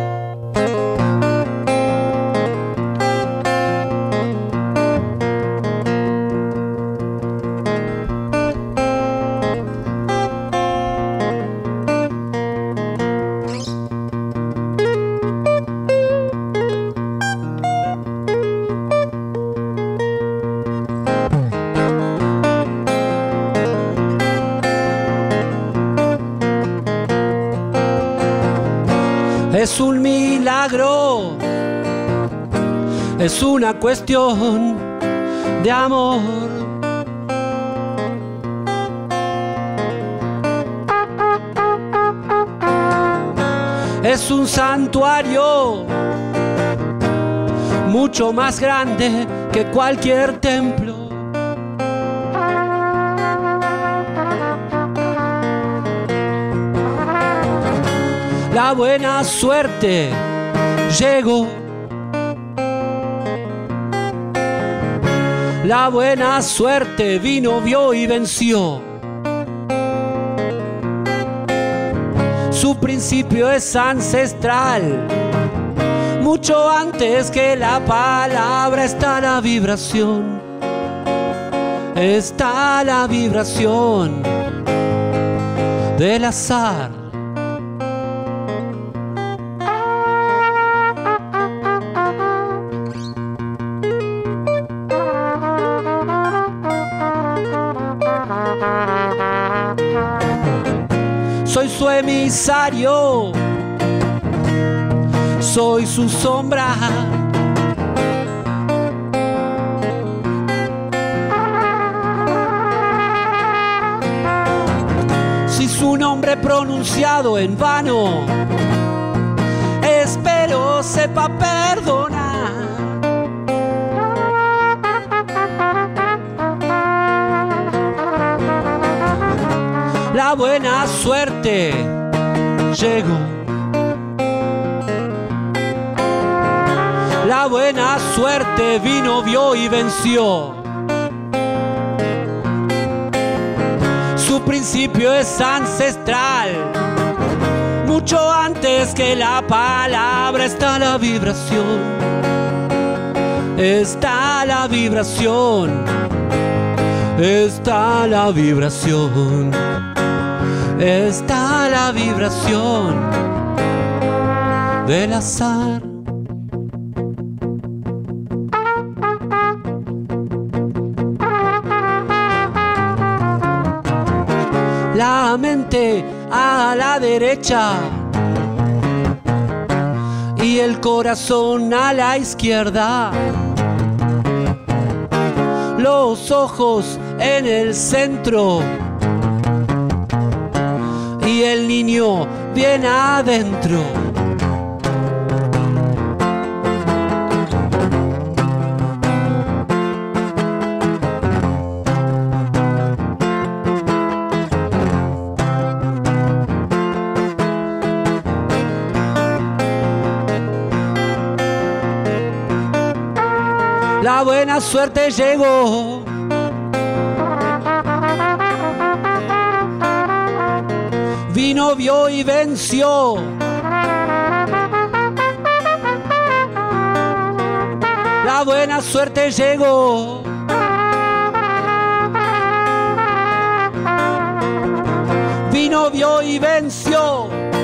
Es un milagro, es una cuestión de amor. Es un santuario mucho más grande que cualquier templo. La buena suerte llegó La buena suerte vino, vio y venció. Su principio es ancestral. Mucho antes que la palabra está la vibración. Está la vibración del azar. Soy su emisario, soy su sombra. Si su nombre pronunciado en vano, espero sepa perdonar. La buena suerte llegó. La buena suerte vino, vio y venció. Su principio es ancestral. Mucho antes que la palabra está la vibración. Está la vibración. Está la vibración. Está la vibración del azar. La mente a la derecha y el corazón a la izquierda. Los ojos en el centro y el niño bien adentro. La buena suerte llegó. Vino, vio y venció. La buena suerte llegó. Vino, vio y venció.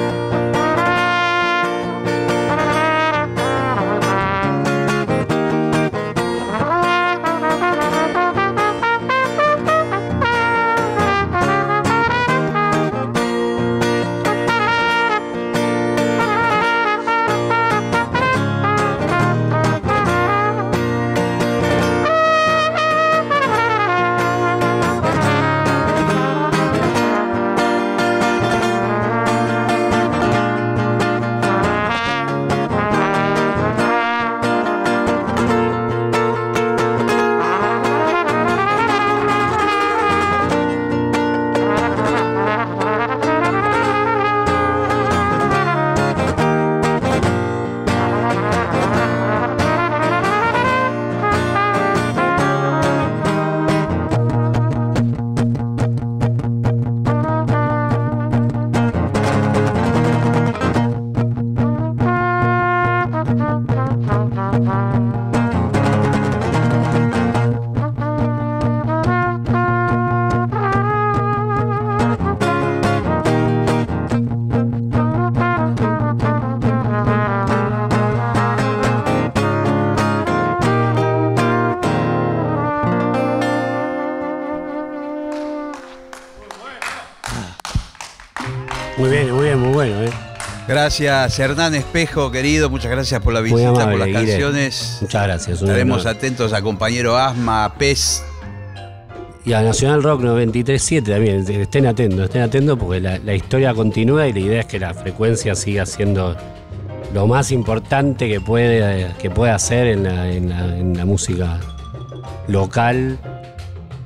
Muy bueno, ¿eh? Gracias, Hernán Espejo, querido. Muchas gracias por la visita, amable, por las Guille. canciones. Muchas gracias. Estaremos atentos a compañero Asma, a Pez. Y a Nacional Rock 93.7 también. Estén atentos porque la historia continúa y la idea es que la frecuencia siga siendo lo más importante que puede hacer en la música local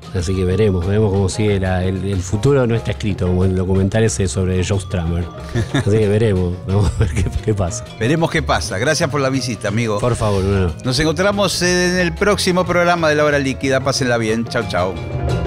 Así que veremos cómo sigue el futuro. No está escrito como el documental ese sobre Joe Strummer. Así que veremos, vamos a ver qué pasa. Veremos qué pasa. Gracias por la visita, amigo. Por favor, Nos encontramos en el próximo programa de La Hora Líquida. Pásenla bien. Chau, chau.